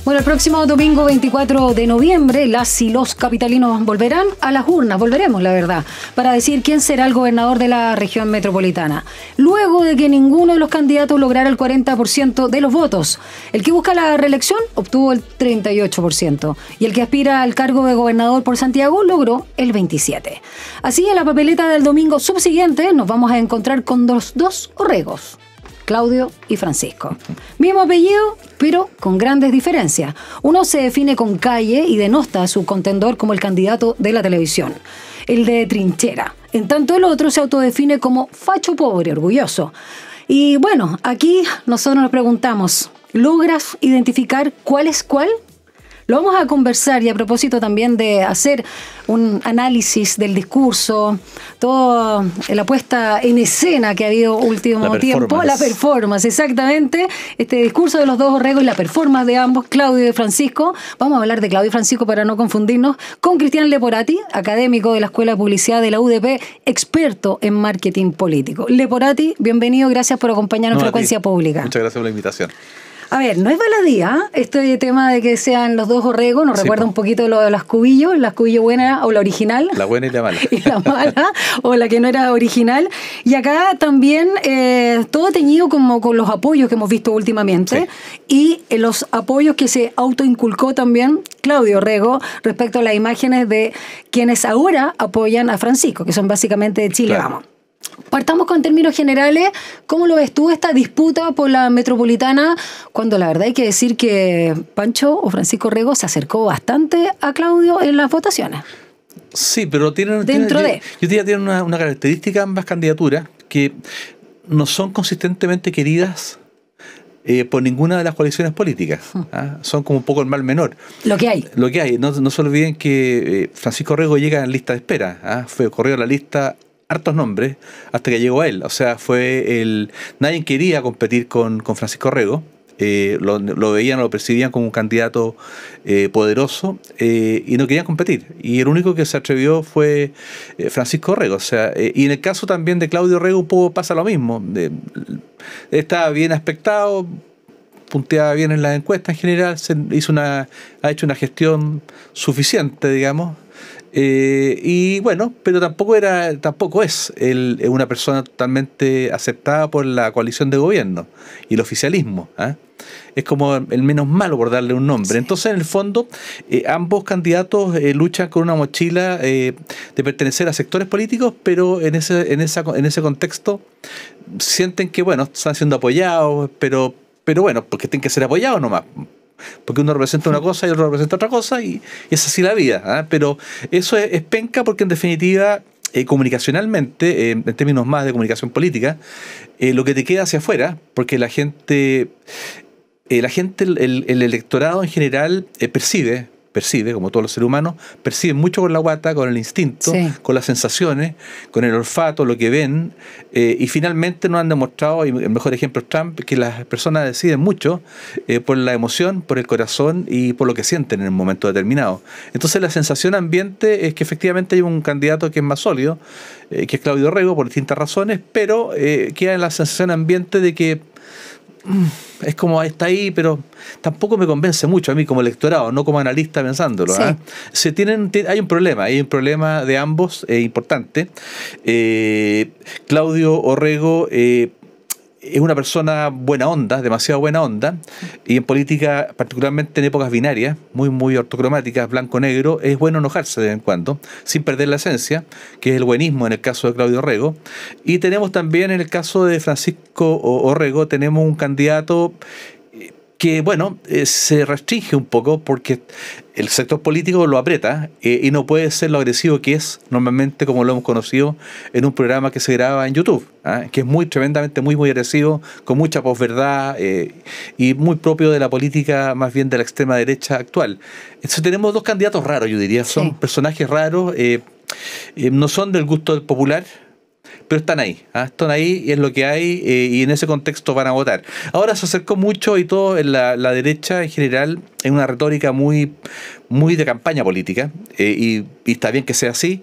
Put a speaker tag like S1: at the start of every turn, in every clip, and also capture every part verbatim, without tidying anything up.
S1: Bueno, el próximo domingo veinticuatro de noviembre, las y los capitalinos volverán a las urnas, volveremos, la verdad, para decir quién será el gobernador de la región metropolitana. Luego de que ninguno de los candidatos lograra el cuarenta por ciento de los votos. El que busca la reelección obtuvo el treinta y ocho por ciento y el que aspira al cargo de gobernador por Santiago logró el veintisiete por ciento. Así, en la papeleta del domingo subsiguiente nos vamos a encontrar con los dos Orregos, Claudio y Francisco. Mismo apellido, pero con grandes diferencias. Uno se define con calle y denosta a su contendor como el candidato de la televisión, el de trinchera. En tanto, el otro se autodefine como facho pobre, orgulloso. Y bueno, aquí nosotros nos preguntamos, ¿logras identificar cuál es cuál? Lo vamos a conversar, y a propósito también de hacer un análisis del discurso, toda la puesta en escena que ha habido último
S2: la
S1: tiempo, la performance, exactamente, este discurso de los dos Orregos y la performance de ambos, Claudio y Francisco. Vamos a hablar de Claudio y Francisco para no confundirnos, con Cristian Leporati, académico de la Escuela de Publicidad de la U D P, experto en marketing político. Leporati, bienvenido, gracias por acompañarnos en
S2: no,
S1: Frecuencia Pública.
S2: Muchas gracias por la invitación.
S1: A ver, no es baladía este tema de que sean los dos Orregos, nos sí, recuerda un poquito lo de las cubillos, las cubillos buena o la original.
S2: La buena y la mala.
S1: Y la mala, o la que no era original. Y acá también eh, todo teñido como con los apoyos que hemos visto últimamente, sí, y los apoyos que se autoinculcó también Claudio Orrego respecto a las imágenes de quienes ahora apoyan a Francisco, que son básicamente de Chile, claro. Vamos. Partamos con términos generales. ¿Cómo lo ves tú esta disputa por la metropolitana? Cuando la verdad hay que decir que Pancho o Francisco Orrego se acercó bastante a Claudio en las votaciones.
S2: Sí, pero tienen,
S1: dentro
S2: tienen,
S1: de...
S2: yo, yo diría tienen una, una característica ambas candidaturas que no son consistentemente queridas eh, por ninguna de las coaliciones políticas. Hmm. ¿Ah? Son como un poco el mal menor.
S1: Lo que hay.
S2: Lo que hay. No, no se olviden que eh, Francisco Orrego llega en lista de espera. ¿Ah? Fue corrido a la lista hartos nombres hasta que llegó a él. O sea, fue el... Nadie quería competir con, con Francisco Orrego. Eh, lo, lo veían, lo percibían como un candidato eh, poderoso eh, y no querían competir. Y el único que se atrevió fue eh, Francisco Orrego. O sea, eh, y en el caso también de Claudio Orrego un poco pasa lo mismo. Eh, estaba bien aspectado, punteaba bien en las encuestas en general, se hizo una, ha hecho una gestión suficiente, digamos. Eh, y bueno, pero tampoco era, tampoco es el, una persona totalmente aceptada por la coalición de gobierno y el oficialismo. ¿eh? Es como el menos malo, por darle un nombre. Sí. Entonces, en el fondo, eh, ambos candidatos eh, luchan con una mochila eh, de pertenecer a sectores políticos, pero en ese, en esa, en ese contexto sienten que, bueno, están siendo apoyados, pero, pero bueno, porque tienen que ser apoyados nomás. Porque uno representa una cosa y otro representa otra cosa, y, y es así la vida. ¿eh? Pero eso es, es penca porque, en definitiva, eh, comunicacionalmente, eh, en términos más de comunicación política, eh, lo que te queda hacia afuera, porque la gente, eh, la gente el, el electorado en general eh, percibe, percibe, como todos los seres humanos, perciben mucho con la guata, con el instinto, sí, con las sensaciones, con el olfato, lo que ven, eh, y finalmente nos han demostrado, y el mejor ejemplo es Trump, que las personas deciden mucho eh, por la emoción, por el corazón y por lo que sienten en un momento determinado. Entonces la sensación ambiente es que efectivamente hay un candidato que es más sólido, eh, que es Claudio Orrego, por distintas razones, pero eh, queda la sensación ambiente de que es como está ahí, pero tampoco me convence mucho a mí como electorado, no como analista pensándolo. Sí. ¿eh? Se tienen, hay un problema, hay un problema de ambos eh, importante. Eh, Claudio Orrego eh, es una persona buena onda, demasiado buena onda, y en política, particularmente en épocas binarias, muy muy ortocromáticas, blanco-negro, es bueno enojarse de vez en cuando, sin perder la esencia, que es el buenismo en el caso de Claudio Orrego. Y tenemos también en el caso de Francisco Orrego, tenemos un candidato que, bueno, eh, se restringe un poco porque el sector político lo aprieta eh, y no puede ser lo agresivo que es normalmente, como lo hemos conocido en un programa que se graba en YouTube, ¿eh? que es muy tremendamente, muy, muy agresivo, con mucha posverdad eh, y muy propio de la política más bien de la extrema derecha actual. Entonces tenemos dos candidatos raros, yo diría, son sí. personajes raros, eh, eh, no son del gusto del popular, pero están ahí, ¿eh? están ahí y es lo que hay eh, y en ese contexto van a votar. Ahora se acercó mucho y todo en la, la derecha en general en una retórica muy, muy de campaña política eh, y, y está bien que sea así.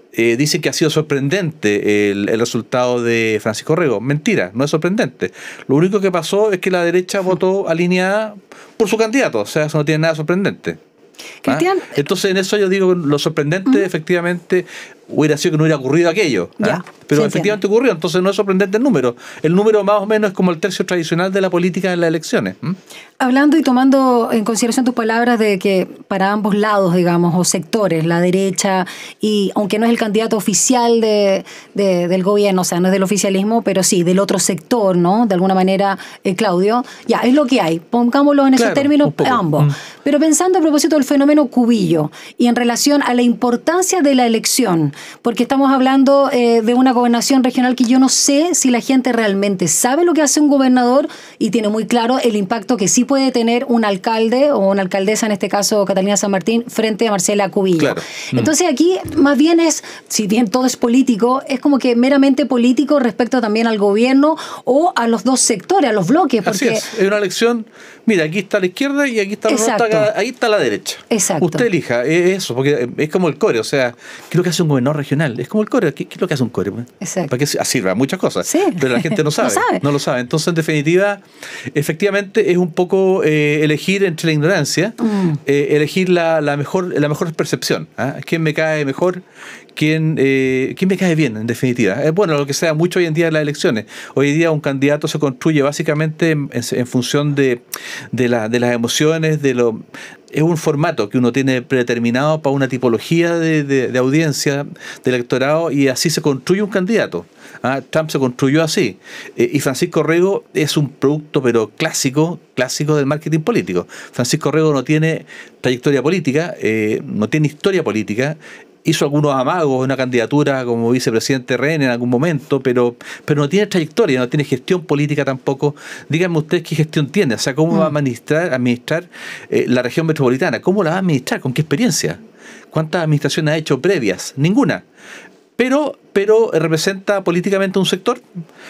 S2: Eh, dicen que ha sido sorprendente el, el resultado de Francisco Rego. Mentira, no es sorprendente. Lo único que pasó es que la derecha votó alineada por su candidato, o sea, eso no tiene nada sorprendente.
S1: Cristian.
S2: ¿Ah? Entonces, en eso yo digo, lo sorprendente, uh-huh. efectivamente, hubiera sido que no hubiera ocurrido aquello. ¿Ah?
S1: Ya,
S2: Pero efectivamente entiende. ocurrió, entonces no es sorprendente el número. El número más o menos es como el tercio tradicional de la política en las elecciones. ¿Mm?
S1: Hablando y tomando en consideración tus palabras de que para ambos lados, digamos, o sectores, la derecha, y aunque no es el candidato oficial de, de, del gobierno, o sea, no es del oficialismo, pero sí, del otro sector, ¿no? De alguna manera, eh, Claudio, ya, es lo que hay. Pongámoslo en claro, esos términos ambos. Mm. Pero pensando a propósito del fenómeno Cubillo y en relación a la importancia de la elección, porque estamos hablando eh, de una gobernación regional que yo no sé si la gente realmente sabe lo que hace un gobernador y tiene muy claro el impacto que sí puede tener un alcalde o una alcaldesa, en este caso Catalina San Martín, frente a Marcela Cubillo. Claro. Mm. Entonces aquí más bien es, si bien todo es político, es como que meramente político respecto también al gobierno o a los dos sectores, a los bloques. Porque...
S2: Así es, es una elección, mira, aquí está la izquierda y aquí está, la nota, ahí está la derecha.
S1: Exacto.
S2: Usted elija, es eso, porque es como el core, o sea, ¿qué es lo que hace un gobernador regional? Es como el core, ¿qué, qué es lo que hace un core?
S1: Exacto.
S2: Para que sirva muchas cosas,
S1: sí.
S2: pero la gente no sabe,
S1: no sabe,
S2: no lo sabe. Entonces, en definitiva, efectivamente es un poco eh, elegir entre la ignorancia, mm. eh, elegir la, la, mejor, la mejor percepción. ¿eh? ¿Quién me cae mejor? ¿Quién, eh, ¿Quién me cae bien, en definitiva? Es bueno lo que se da mucho hoy en día en las elecciones. Hoy en día un candidato se construye básicamente en, en función de, de, la, de las emociones, de lo... Es un formato que uno tiene predeterminado para una tipología de, de, de audiencia, de electorado, y así se construye un candidato. ¿Ah? Trump se construyó así. Eh, y Francisco Rego es un producto, pero clásico, clásico del marketing político. Francisco Rego no tiene trayectoria política, eh, no tiene historia política. Hizo algunos amagos, una candidatura como vicepresidente R N en algún momento, pero, pero no tiene trayectoria, no tiene gestión política tampoco. Díganme ustedes qué gestión tiene, o sea, cómo mm. va a administrar, administrar eh, la región metropolitana, cómo la va a administrar, con qué experiencia, cuántas administraciones ha hecho previas, ninguna. Pero, pero representa políticamente un sector,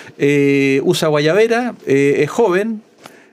S2: eh, usa guayabera, eh, es joven.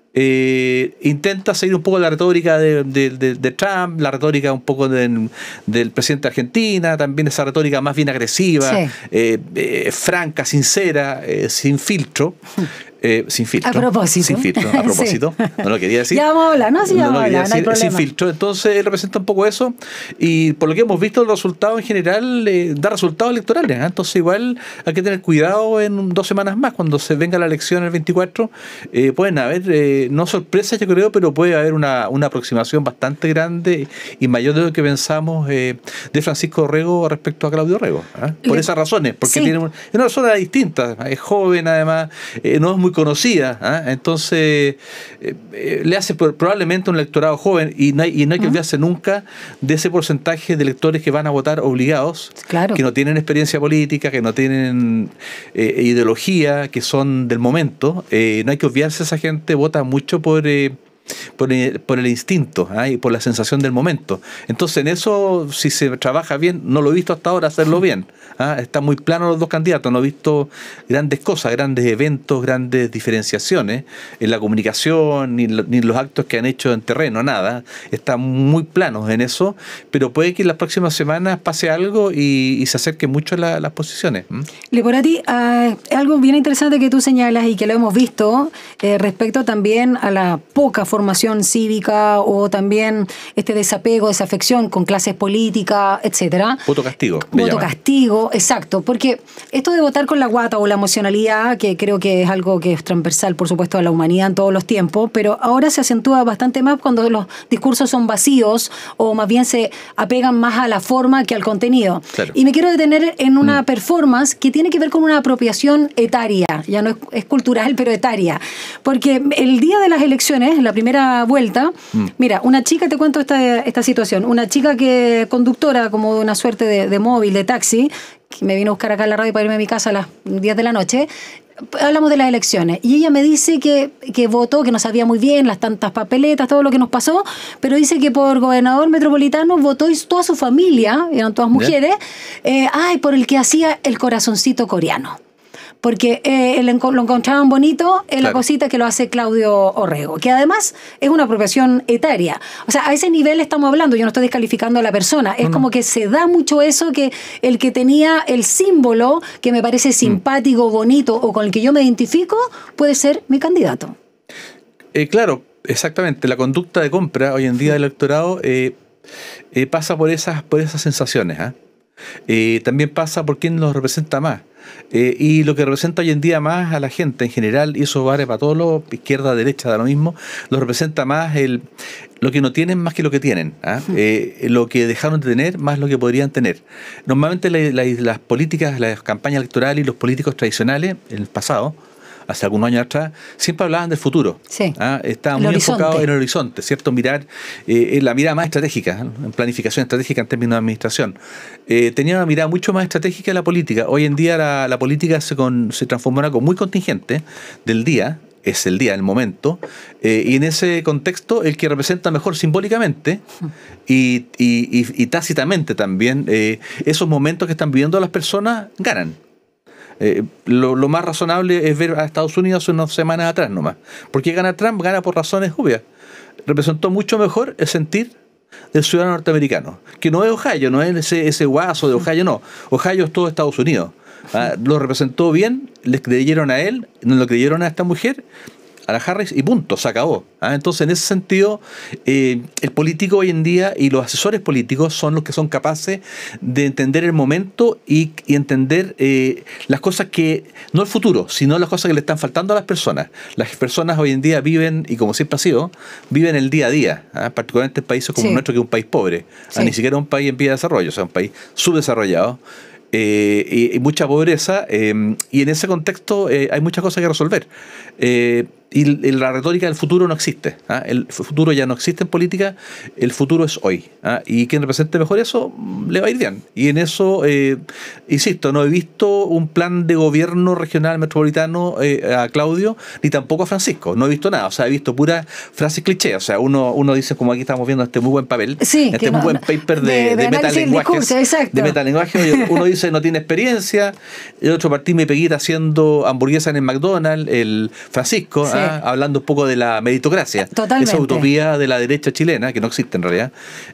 S2: Eh, intenta seguir un poco la retórica de, de, de, de Trump, la retórica un poco de, del presidente de Argentina, también esa retórica más bien agresiva, sí. eh, eh, franca, sincera, eh, sin filtro. Eh, sin filtro.
S1: A propósito.
S2: Sin filtro, a propósito. Sí. No lo quería decir.
S1: Ya vamos a hablar, no, sí, ya vamos a hablar, no hay problema.
S2: Sin filtro. Entonces él representa un poco eso. Y por lo que hemos visto, el resultado en general eh, da resultados electorales. ¿eh? Entonces igual hay que tener cuidado en dos semanas más, cuando se venga la elección el veinticuatro. Eh, pueden haber, eh, no sorpresas yo creo, pero puede haber una, una aproximación bastante grande y mayor de lo que pensamos eh, de Francisco Rego respecto a Claudio Rego. ¿eh? Por Le... esas razones, porque sí. tiene una, una persona distinta. Es joven además, eh, no es muy conocida, ¿eh? entonces eh, eh, le hace probablemente un electorado joven y no hay, y no hay que olvidarse uh-huh. nunca de ese porcentaje de electores que van a votar obligados,
S1: claro.
S2: que no tienen experiencia política, que no tienen eh, ideología, que son del momento. Eh, no hay que olvidarse, esa gente vota mucho por... Eh, Por el, por el instinto ¿eh? y por la sensación del momento. Entonces en eso, si se trabaja bien, no lo he visto hasta ahora hacerlo bien. ¿eh? Están muy planos los dos candidatos, no he visto grandes cosas, grandes eventos, grandes diferenciaciones en la comunicación, ni, ni los actos que han hecho en terreno, nada. Están muy planos en eso, pero puede que en las próximas semanas pase algo y, y se acerque mucho a la, las posiciones. ¿Mm?
S1: Leporati, uh, algo bien interesante que tú señalas y que lo hemos visto eh, respecto también a la poca formación formación cívica o también este desapego, desafección con clases políticas, etcétera.
S2: Voto castigo.
S1: Voto castigo, exacto. Porque esto de votar con la guata o la emocionalidad, que creo que es algo que es transversal, por supuesto, a la humanidad en todos los tiempos, pero ahora se acentúa bastante más cuando los discursos son vacíos o más bien se apegan más a la forma que al contenido.
S2: Claro.
S1: Y me quiero detener en una
S2: mm.
S1: performance que tiene que ver con una apropiación etaria. Ya no es, es cultural, pero etaria. Porque el día de las elecciones, la primera vuelta, mm. mira, una chica, te cuento esta, esta situación, una chica que conductora como de una suerte de, de móvil, de taxi, que me vino a buscar acá en la radio para irme a mi casa a las diez de la noche, hablamos de las elecciones, y ella me dice que, que votó, que no sabía muy bien las tantas papeletas, todo lo que nos pasó, pero dice que por gobernador metropolitano votó y toda su familia, eran todas mujeres, eh, ay, por el que hacía el corazoncito coreano. porque eh, lo encontraban bonito en claro. la cosita que lo hace Claudio Orrego, que además es una apropiación etaria. O sea, a ese nivel estamos hablando, yo no estoy descalificando a la persona, es no, como no. que se da mucho eso, que el que tenía el símbolo que me parece simpático, mm. bonito o con el que yo me identifico, puede ser mi candidato.
S2: Eh, claro, exactamente. La conducta de compra hoy en día del electorado eh, eh, pasa por esas, por esas sensaciones, ¿eh? Eh, también pasa por quién los representa más. Eh, y lo que representa hoy en día más a la gente en general, y eso vale para todos los, izquierda, derecha, da lo mismo, lo representa más el lo que no tienen más que lo que tienen, ¿eh? Eh, lo que dejaron de tener más lo que podrían tener. Normalmente la, la, las políticas, las campañas electorales y los políticos tradicionales en el pasado, hace algunos años atrás, siempre hablaban del futuro. Sí. ¿Ah? Estaban muy enfocados en el horizonte, ¿cierto? Mirar, eh, la mirada más estratégica, ¿eh? En planificación estratégica en términos de administración. Eh, tenía una mirada mucho más estratégica de la política. Hoy en día la, la política se, con, se transformó en algo muy contingente del día, es el día, el momento, eh, y en ese contexto el que representa mejor simbólicamente y, y, y, y tácitamente también eh, esos momentos que están viviendo las personas ganan. Eh, lo, lo más razonable es ver a Estados Unidos unas semanas atrás nomás. ¿Por qué gana Trump? Gana por razones obvias. Representó mucho mejor el sentir del ciudadano norteamericano, que no es Ohio, no es ese, ese guaso de Ohio, no. Ohio es todo Estados Unidos. Ah, lo representó bien, les creyeron a él, no lo creyeron a esta mujer, a la Harris, y punto, se acabó. ¿Ah? Entonces, en ese sentido, eh, el político hoy en día y los asesores políticos son los que son capaces de entender el momento y, y entender eh, las cosas que, no el futuro, sino las cosas que le están faltando a las personas. Las personas hoy en día viven, y como siempre ha sido, viven el día a día, ¿ah? Particularmente en países como sí. el nuestro, que es un país pobre, sí. ¿ah? Ni siquiera un país en vía de desarrollo, o sea, un país subdesarrollado. Eh, y, y mucha pobreza, eh, y en ese contexto eh, hay muchas cosas que resolver. Eh, y la retórica del futuro no existe. ¿Ah? El futuro ya no existe en política, el futuro es hoy. ¿Ah? Y quien represente mejor eso, le va a ir bien. Y en eso, eh, insisto, no he visto un plan de gobierno regional metropolitano eh, a Claudio, ni tampoco a Francisco. No he visto nada. O sea, he visto pura frases cliché. O sea, uno, uno dice, como aquí estamos viendo este muy buen papel,
S1: sí,
S2: este muy
S1: no,
S2: buen paper de,
S1: de, de,
S2: de metalenguaje.
S1: De
S2: metalenguaje. Uno dice no tiene experiencia, el otro Martín Peguita haciendo hamburguesas en el McDonald's, el Francisco, sí. ¿ah? Hablando un poco de la meritocracia.
S1: Totalmente.
S2: Esa utopía de la derecha chilena, que no existe en realidad.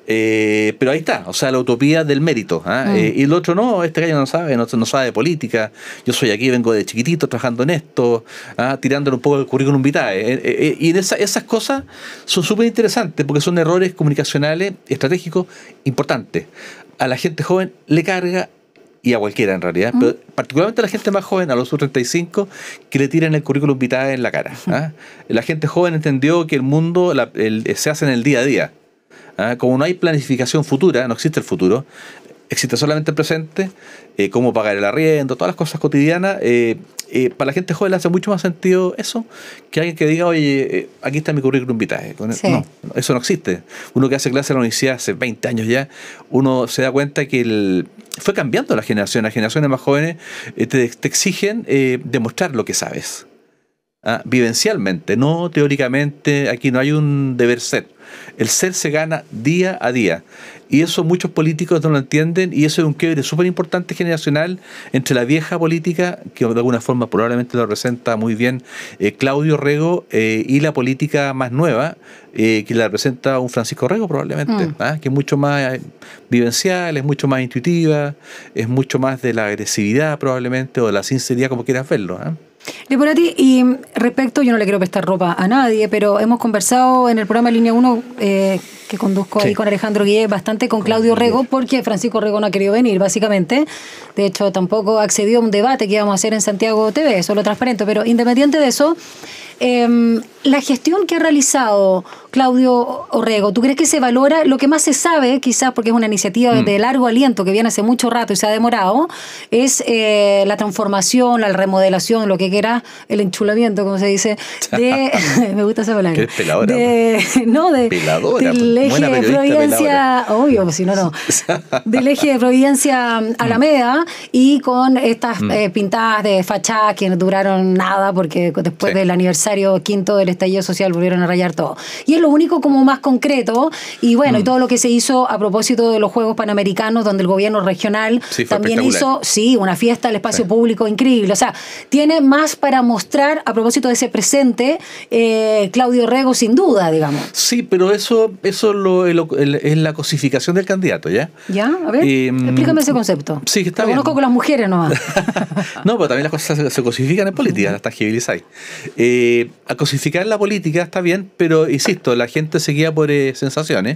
S2: Eh, pero ahí está, o sea, la utopía del mérito. ¿ah? Mm. Eh, y el otro no, este gallo no sabe, no, no sabe de política. Yo soy aquí, vengo de chiquitito trabajando en esto, ¿ah? Tirándole un poco el currículum vitae. Eh, eh, y en esa, esas cosas son súper interesantes porque son errores comunicacionales, estratégicos, importantes. A la gente joven le carga, y a cualquiera en realidad, mm. pero particularmente a la gente más joven, a los treinta y cinco, que le tiran el currículum vitae en la cara. ¿ah? La gente joven entendió que el mundo la, el, se hace en el día a día. ¿ah? Como no hay planificación futura, no existe el futuro, existe solamente el presente, eh, cómo pagar el arriendo, todas las cosas cotidianas. Eh, eh, para la gente joven le hace mucho más sentido eso que alguien que diga, oye, eh, aquí está mi currículum vitae. Sí. No, eso no existe. Uno que hace clase en la universidad hace veinte años ya, uno se da cuenta que el, fue cambiando la generación. Las generaciones más jóvenes eh, te, te exigen eh, demostrar lo que sabes. ¿Ah? Vivencialmente, no teóricamente. Aquí no hay un deber ser. El ser se gana día a día. Y eso muchos políticos no lo entienden, y eso es un quiebre súper importante generacional entre la vieja política, que de alguna forma probablemente lo representa muy bien eh, Claudio Orrego, eh, y la política más nueva, eh, que la representa un Francisco Orrego probablemente, mm. ¿ah? que es mucho más vivencial, es mucho más intuitiva, es mucho más de la agresividad probablemente, o de la sinceridad, como quieras verlo. ¿ah?
S1: Leporati, y respecto, yo no le quiero prestar ropa a nadie, pero hemos conversado en el programa Línea uno eh, que conduzco sí. ahí con Alejandro Guillé, bastante con Claudio Orrego, porque Francisco Orrego no ha querido venir, básicamente. De hecho, tampoco accedió a un debate que íbamos a hacer en Santiago T V, eso lo transparente, pero independiente de eso, eh, la gestión que ha realizado Claudio Orrego, ¿tú crees que se valora? Lo que más se sabe, quizás porque es una iniciativa mm. de largo aliento que viene hace mucho rato y se ha demorado, es eh, la transformación, la remodelación, lo que quiera, el enchulamiento, como se dice, de me gusta esa palabra.
S2: ¿Qué peladora?
S1: De, no, de,
S2: peladora,
S1: del eje de Providencia, obvio, si no, no. Del eje de Providencia Alameda, mm. y con estas mm. eh, pintadas de fachada que no duraron nada porque después sí. del aniversario quinto del estallido social volvieron a rayar todo. Y es lo único como más concreto, y bueno, mm. y todo lo que se hizo a propósito de los Juegos Panamericanos, donde el gobierno regional sí, también hizo, sí, una fiesta al espacio sí. público increíble. O sea, tiene más para mostrar a propósito de ese presente eh, Claudio Rego, sin duda, digamos.
S2: Sí, pero eso, eso lo, lo, es la cosificación del candidato, ¿ya?
S1: ¿Ya? A ver, eh, explícame ese concepto.
S2: Sí, que está
S1: lo
S2: bien.
S1: Conozco con las mujeres nomás.
S2: No, pero también las cosas se, se cosifican en política, las tangibilizáis. Eh, a cosificar la política está bien, pero insisto, la gente se guía por eh, sensaciones.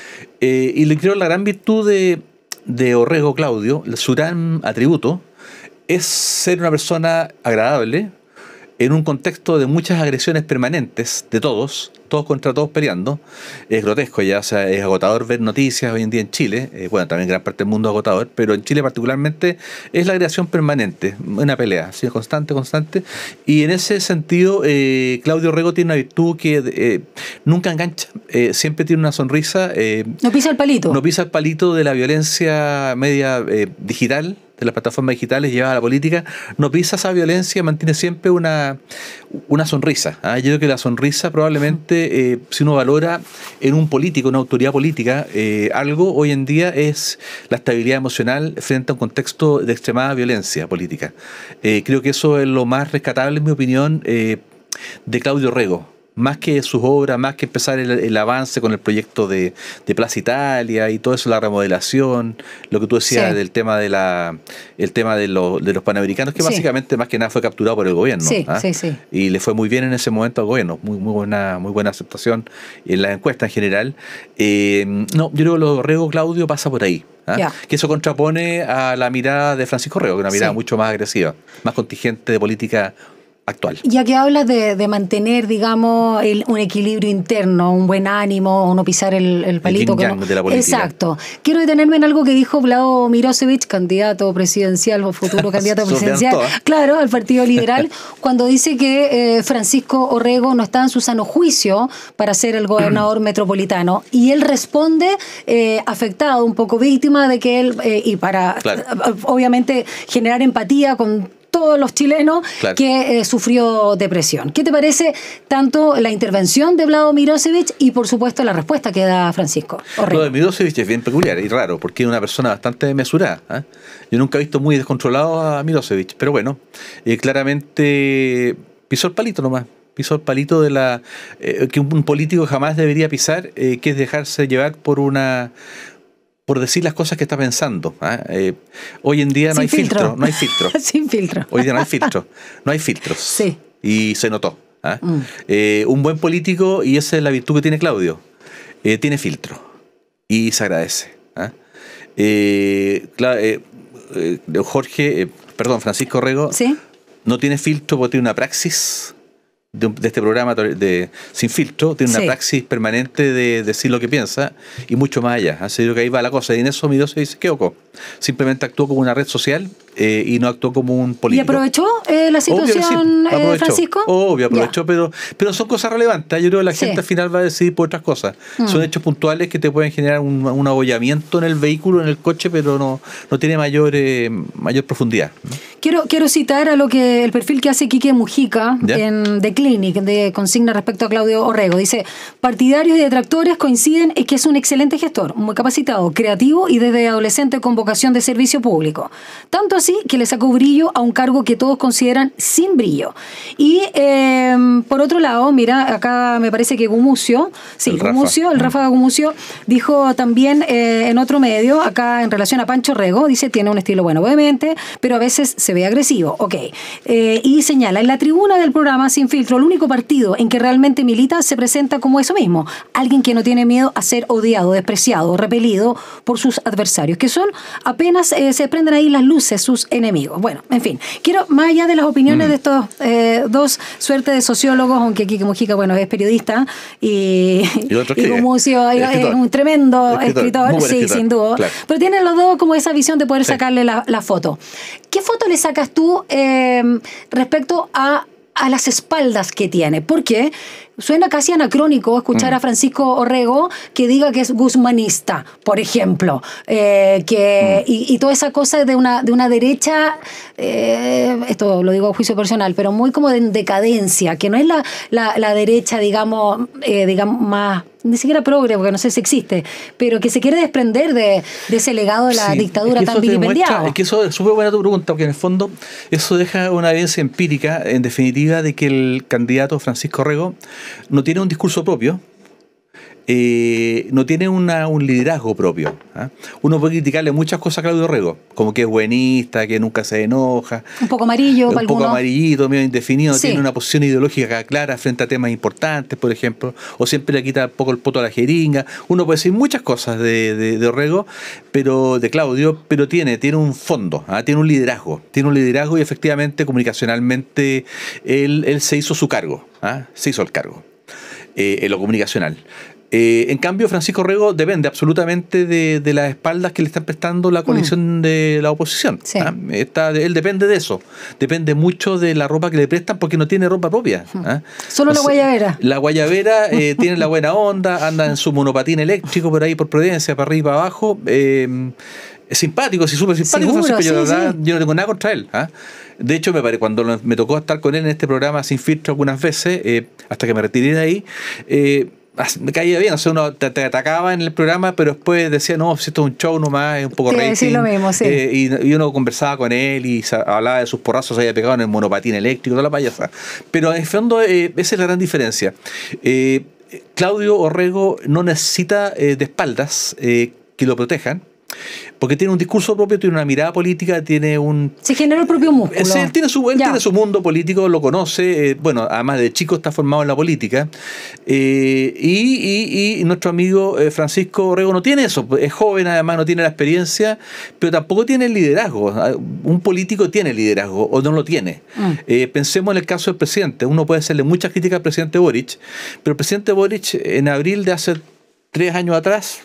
S2: Eh, y le creo la gran virtud de, de Orrego Claudio, su gran atributo, es ser una persona agradable en un contexto de muchas agresiones permanentes de todos, todos contra todos peleando. Es grotesco ya, o sea, es agotador ver noticias hoy en día en Chile, eh, bueno, también en gran parte del mundo es agotador, pero en Chile particularmente es la agresión permanente, una pelea, ¿sí? constante, constante, y en ese sentido eh, Claudio Rego tiene una virtud que eh, nunca engancha, eh, siempre tiene una sonrisa. Eh,
S1: no pisa el palito.
S2: No pisa el palito de la violencia media eh, digital, de las plataformas digitales llevadas a la política, no pisa esa violencia, mantiene siempre una, una sonrisa. ¿eh? Yo creo que la sonrisa probablemente, eh, si uno valora en un político, una autoridad política, eh, algo hoy en día es la estabilidad emocional frente a un contexto de extremada violencia política. Eh, creo que eso es lo más rescatable, en mi opinión, eh, de Claudio Rego. Más que sus obras, más que empezar el, el avance con el proyecto de, de Plaza Italia y todo eso, la remodelación, lo que tú decías sí. del tema de la el tema de, lo, de los panamericanos, que sí. básicamente más que nada fue capturado por el gobierno.
S1: Sí,
S2: ¿ah?
S1: sí, sí.
S2: Y le fue muy bien en ese momento al gobierno, muy, muy buena, muy buena aceptación en las encuestas en general. Eh, no, yo creo que lo de Rego Claudio pasa por ahí. ¿ah? Yeah. Que eso contrapone a la mirada de Francisco Rego, una mirada sí. mucho más agresiva, más contingente de política actual.
S1: Ya que hablas de, de mantener, digamos, el, un equilibrio interno, un buen ánimo, no pisar el, el palito.
S2: El yin-yang
S1: no,
S2: de la política.
S1: Exacto. Quiero detenerme en algo que dijo Vlado Mirosevic, candidato presidencial o futuro candidato presidencial, claro, al Partido Liberal, cuando dice que eh, Francisco Orrego no está en su sano juicio para ser el gobernador metropolitano. Y él responde eh, afectado, un poco víctima de que él, eh, y para claro. obviamente generar empatía con todos los chilenos claro. que eh, sufrió depresión. ¿Qué te parece tanto la intervención de Vlado Mirosevic y por supuesto la respuesta que da Francisco Orrego?
S2: Lo de Mirosevic es bien peculiar y raro porque es una persona bastante mesurada. ¿eh? Yo nunca he visto muy descontrolado a Mirosevic, pero bueno, eh, claramente pisó el palito nomás. Pisó el palito de la eh, que un político jamás debería pisar, eh, que es dejarse llevar por una por decir las cosas que está pensando. ¿eh? Eh, hoy en día no
S1: Sin
S2: hay
S1: filtro.
S2: filtro, no hay filtro.
S1: Sin filtro.
S2: Hoy día no hay filtro, no hay filtros.
S1: Sí.
S2: Y se notó. ¿eh?
S1: Mm.
S2: Eh, un buen político, y esa es la virtud que tiene Claudio, eh, tiene filtro. Y se agradece. ¿eh? Eh, eh, eh, Jorge, eh, perdón, Francisco Orrego,
S1: ¿sí?
S2: no tiene filtro porque tiene una praxis de, de este programa de Sin Filtro, tiene una sí. praxis permanente de decir lo que piensa y mucho más allá. Así que ahí va la cosa. Y en eso Mirosevic dice, ¿qué oco? Simplemente actuó como una red social eh, y no actuó como un político.
S1: ¿Y aprovechó eh, la situación,
S2: sí, aprovechó,
S1: eh, Francisco?
S2: Obvio, aprovechó, pero, pero son cosas relevantes. Yo creo que la
S1: sí.
S2: gente al final va a decidir por otras cosas.
S1: Mm.
S2: Son hechos puntuales que te pueden generar un, un abollamiento en el vehículo, en el coche, pero no, no tiene mayor, eh, mayor profundidad.
S1: Quiero, quiero citar a lo que el perfil que hace Quique Mujica ¿Ya? en The Clinic, de consigna respecto a Claudio Orrego. Dice, partidarios y detractores coinciden en que es un excelente gestor, muy capacitado, creativo y desde adolescente con vocación de servicio público. Tanto así que le sacó brillo a un cargo que todos consideran sin brillo. Y eh, por otro lado, mira, acá me parece que Gumucio, sí, el Gumucio, Rafa. el Rafa Gumucio, dijo también eh, en otro medio, acá en relación a Pancho Orrego, dice, tiene un estilo bueno, obviamente, pero a veces se ve agresivo. Ok. Eh, y señala, en la tribuna del programa Sin Filtro, el único partido en que realmente milita se presenta como eso mismo, alguien que no tiene miedo a ser odiado, despreciado, repelido por sus adversarios, que son apenas eh, se prenden ahí las luces, sus enemigos. Bueno, en fin, quiero, más allá de las opiniones mm. de estos eh, dos suertes de sociólogos, aunque Quique Mujica, bueno, es periodista y, y, y Gumucio es, es un tremendo escritor, escritor sí, escritor. sin duda, claro. pero tienen los dos como esa visión de poder sí. sacarle la, la foto. ¿Qué foto le sacas tú eh, respecto a a las espaldas que tiene? Porque suena casi anacrónico escuchar mm. a Francisco Orrego que diga que es guzmanista, por ejemplo, eh, que mm. y, y toda esa cosa de una, de una derecha, eh, esto lo digo a juicio personal, pero muy como de decadencia, que no es la, la, la derecha, digamos, eh, digamos más... ni siquiera progre, porque no sé si existe, pero que se quiere desprender de, de ese legado de la sí, dictadura es que tan vilipendiado.
S2: Es que eso es súper buena tu pregunta, porque en el fondo eso deja una evidencia empírica, en definitiva, de que el candidato Francisco Orrego no tiene un discurso propio, eh, no tiene una, un liderazgo propio. ¿eh? Uno puede criticarle muchas cosas a Claudio Orrego, como que es buenista, que nunca se enoja.
S1: Un poco amarillo,
S2: Un
S1: para
S2: poco
S1: algunos.
S2: amarillito, medio indefinido,
S1: Sí.
S2: tiene una posición ideológica clara frente a temas importantes, por ejemplo, o siempre le quita un poco el poto a la jeringa. Uno puede decir muchas cosas de, de, de Orrego, pero de Claudio, pero tiene, tiene un fondo, ¿eh? tiene un liderazgo, tiene un liderazgo y efectivamente, comunicacionalmente, él, él se hizo su cargo, ¿eh? se hizo el cargo eh, en lo comunicacional. Eh, en cambio, Francisco Orrego depende absolutamente de, de las espaldas que le están prestando la coalición mm. de la oposición.
S1: Sí.
S2: ¿ah? Está, él depende de eso. Depende mucho de la ropa que le prestan porque no tiene ropa propia. ¿ah?
S1: Solo la guayabera.
S2: La guayabera eh, tiene la buena onda, anda en su monopatín eléctrico por ahí por Providencia, para arriba y para abajo. Eh, es simpático, es súper simpático.
S1: Seguro,
S2: Francisco, yo,
S1: sí,
S2: verdad,
S1: sí.
S2: yo no tengo nada contra él. ¿ah? De hecho, me pare, cuando me tocó estar con él en este programa Sin Filtro algunas veces, eh, hasta que me retiré de ahí, eh, me caía bien, o sea, uno te, te atacaba en el programa, pero después decía, no, si esto es un show nomás, es un poco
S1: Te
S2: rating.
S1: decir lo mismo, sí.
S2: Eh, y, y uno conversaba con él y se, hablaba de sus porrazos, se había pegado en el monopatín eléctrico, toda la payasa. Pero en el fondo, eh, esa es la gran diferencia. Eh, Claudio Orrego no necesita eh, de espaldas eh, que lo protejan, porque tiene un discurso propio, tiene una mirada política, tiene un...
S1: Se genera el propio músculo.
S2: Es, él tiene su, él tiene su mundo político, lo conoce, eh, bueno, además de chico está formado en la política, eh, y, y, y nuestro amigo eh, Francisco Orrego no tiene eso, es joven además, no tiene la experiencia, pero tampoco tiene el liderazgo. Un político tiene liderazgo, o no lo tiene. Mm. Eh, pensemos en el caso del presidente, uno puede hacerle muchas críticas al presidente Boric, pero el presidente Boric en abril de hace tres años atrás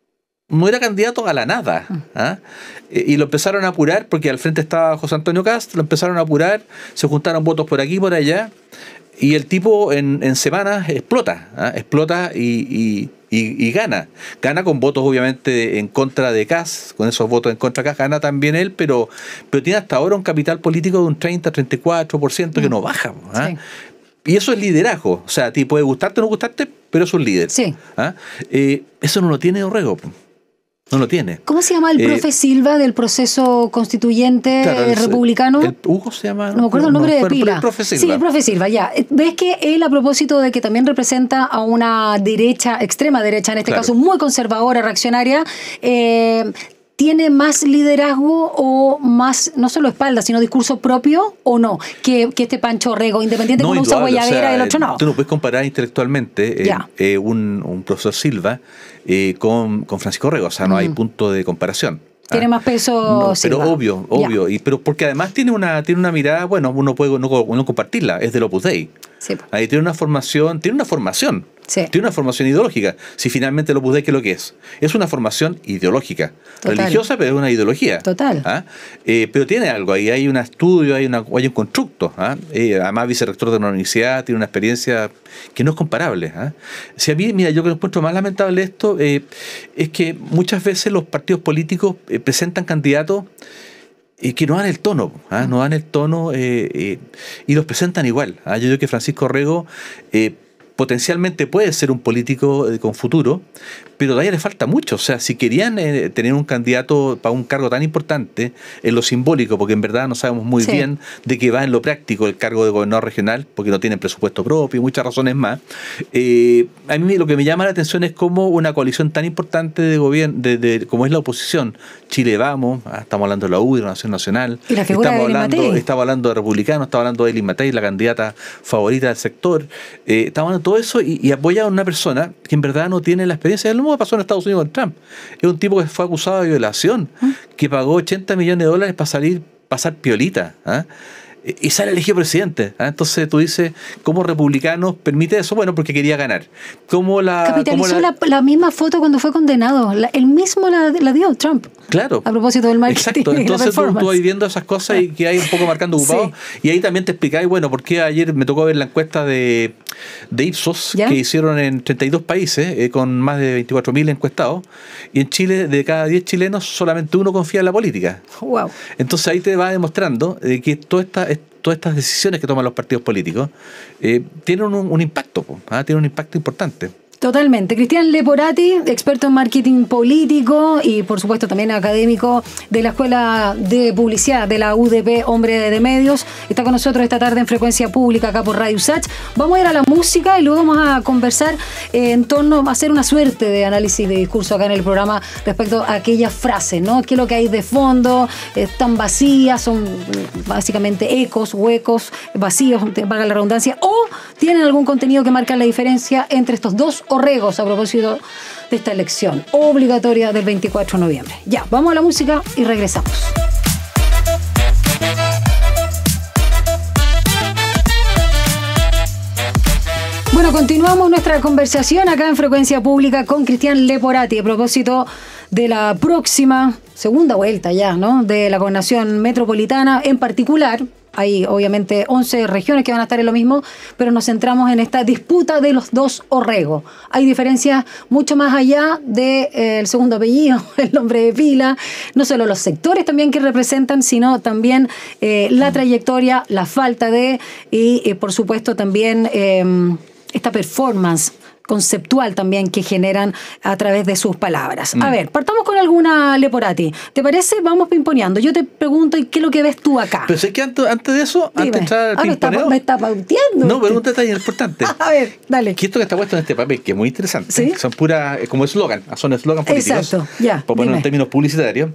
S2: no era candidato a la nada. ¿ah? Y lo empezaron a apurar porque al frente estaba José Antonio Cast, lo empezaron a apurar, se juntaron votos por aquí y por allá, y el tipo en, en semanas explota, ¿ah? explota y, y, y, y gana. Gana con votos obviamente en contra de Cast, con esos votos en contra de Cast gana también él, pero, pero tiene hasta ahora un capital político de un treinta a treinta y cuatro por ciento que no baja. ¿ah? Sí. Y eso es liderazgo. O sea, a ti puede gustarte o no gustarte, pero es un líder.
S1: Sí.
S2: ¿ah? Eh, eso no lo tiene Orrego. No lo tiene.
S1: ¿Cómo se llama el eh, profe Silva del proceso constituyente claro, el, republicano?
S2: El, Hugo se llama.
S1: No me acuerdo el nombre
S2: no,
S1: de pila.
S2: El profe Silva.
S1: Sí, el profe Silva, ya. ¿Ves que él, a propósito de que también representa a una derecha, extrema derecha en este claro. caso, muy conservadora, reaccionaria, eh, ¿tiene más liderazgo o más, no solo espalda, sino discurso propio o no? Que, que este Pancho Orrego, independiente no, que uno usa guayabera o sea, y el otro no.
S2: Tú no puedes comparar intelectualmente eh, eh, un, un profesor Silva eh, con, con Francisco Orrego, o sea, no mm. hay punto de comparación.
S1: Tiene
S2: ah,
S1: más peso
S2: no,
S1: Silva.
S2: Pero obvio, obvio. Y, pero porque además tiene una, tiene una mirada, bueno, uno puede no, no compartirla, es del Opus Dei.
S1: Sí.
S2: Ahí tiene una formación, tiene una formación.
S1: Sí.
S2: Tiene una formación ideológica. Si finalmente lo Opus Dei, ¿qué es lo que es? Es una formación ideológica. Total. Religiosa, pero es una ideología.
S1: Total.
S2: ¿Ah? Eh, pero tiene algo ahí. Hay un estudio, hay, una, hay un constructo. ¿ah? Eh, además, vicerrector de una universidad, tiene una experiencia que no es comparable. ¿ah? Si a mí, mira, yo que encuentro más lamentable esto, eh, es que muchas veces los partidos políticos eh, presentan candidatos y que no dan el tono, ¿ah? no dan el tono eh, eh, y los presentan igual. ¿ah? Yo creo que Francisco Orrego eh, potencialmente puede ser un político eh, con futuro, pero todavía le falta mucho. O sea, si querían eh, tener un candidato para un cargo tan importante en lo simbólico, porque en verdad no sabemos muy sí. bien de qué va en lo práctico el cargo de gobernador regional, porque no tienen presupuesto propio y muchas razones más, eh, a mí lo que me llama la atención es cómo una coalición tan importante de gobierno, de, de, como es la oposición, Chile Vamos, ah, estamos hablando de la U D I, la Nación Nacional,
S1: y la figura
S2: estamos,
S1: de
S2: hablando, estamos hablando de republicanos, estamos hablando de Elin Matei, la candidata favorita del sector, eh, estamos hablando de todo eso y, y apoya a una persona que en verdad no tiene la experiencia. Lo mismo pasó en Estados Unidos con Trump. Es un tipo que fue acusado de violación, ¿Ah? que pagó ochenta millones de dólares para salir, pasar piolita, ¿ah? y sale elegido presidente. ¿ah? Entonces tú dices, ¿cómo republicanos permite eso? Bueno, porque quería ganar. ¿Cómo la,
S1: Capitalizó
S2: cómo la...
S1: La, la misma foto cuando fue condenado. La, él mismo la, la dio, Trump.
S2: Claro.
S1: A propósito del marketing.
S2: Exacto. Entonces tú, tú vas viendo esas cosas y que hay un poco marcando ocupado. Sí. Y ahí también te explicáis, bueno, porque ayer me tocó ver la encuesta de, de Ipsos,
S1: ¿Ya?
S2: que hicieron en treinta y dos países, eh, con más de veinticuatro mil encuestados, y en Chile, de cada diez chilenos, solamente uno confía en la política.
S1: Wow.
S2: Entonces ahí te va demostrando eh, que toda esta, todas estas decisiones que toman los partidos políticos eh, tienen un, un impacto, ¿ah? Tienen un impacto importante.
S1: Totalmente. Cristian Leporati, experto en marketing político y por supuesto también académico de la Escuela de Publicidad de la U D P, hombre de medios, está con nosotros esta tarde en Frecuencia Pública acá por Radio U S A C H. Vamos a ir a la música y luego vamos a conversar eh, en torno a hacer una suerte de análisis de discurso acá en el programa respecto a aquellas frases, ¿no? ¿Qué es lo que hay de fondo? ¿Están vacías? ¿Son básicamente ecos, huecos, vacíos, valga la redundancia? ¿O tienen algún contenido que marca la diferencia entre estos dos orregos a propósito de esta elección obligatoria del veinticuatro de noviembre? Ya, vamos a la música y regresamos. Bueno, continuamos nuestra conversación acá en Frecuencia Pública con Cristian Leporati a propósito de la próxima segunda vuelta ya, ¿no? De la gobernación metropolitana en particular. Hay obviamente once regiones que van a estar en lo mismo, pero nos centramos en esta disputa de los dos orregos. Hay diferencias mucho más allá del de, eh, segundo apellido, el nombre de pila, no solo los sectores también que representan, sino también eh, la trayectoria, la falta de, y eh, por supuesto también eh, esta performance conceptual también que generan a través de sus palabras. Mm. A ver, partamos con alguna, Leporati. ¿Te parece? Vamos pimponeando. Yo te pregunto, ¿y qué es lo que ves tú acá?
S2: Pero sé que antes, antes de eso, Dime. antes de entrar al
S1: ah,
S2: pimponeo...
S1: Me está, me está pauteando.
S2: No, pero un detalle importante.
S1: A ver, dale.
S2: Que esto que está puesto en este papel, que es muy interesante,
S1: ¿Sí?
S2: son puras, como eslogan, son eslogan políticos.
S1: Exacto, ya.
S2: Por ponerlo en términos publicitarios.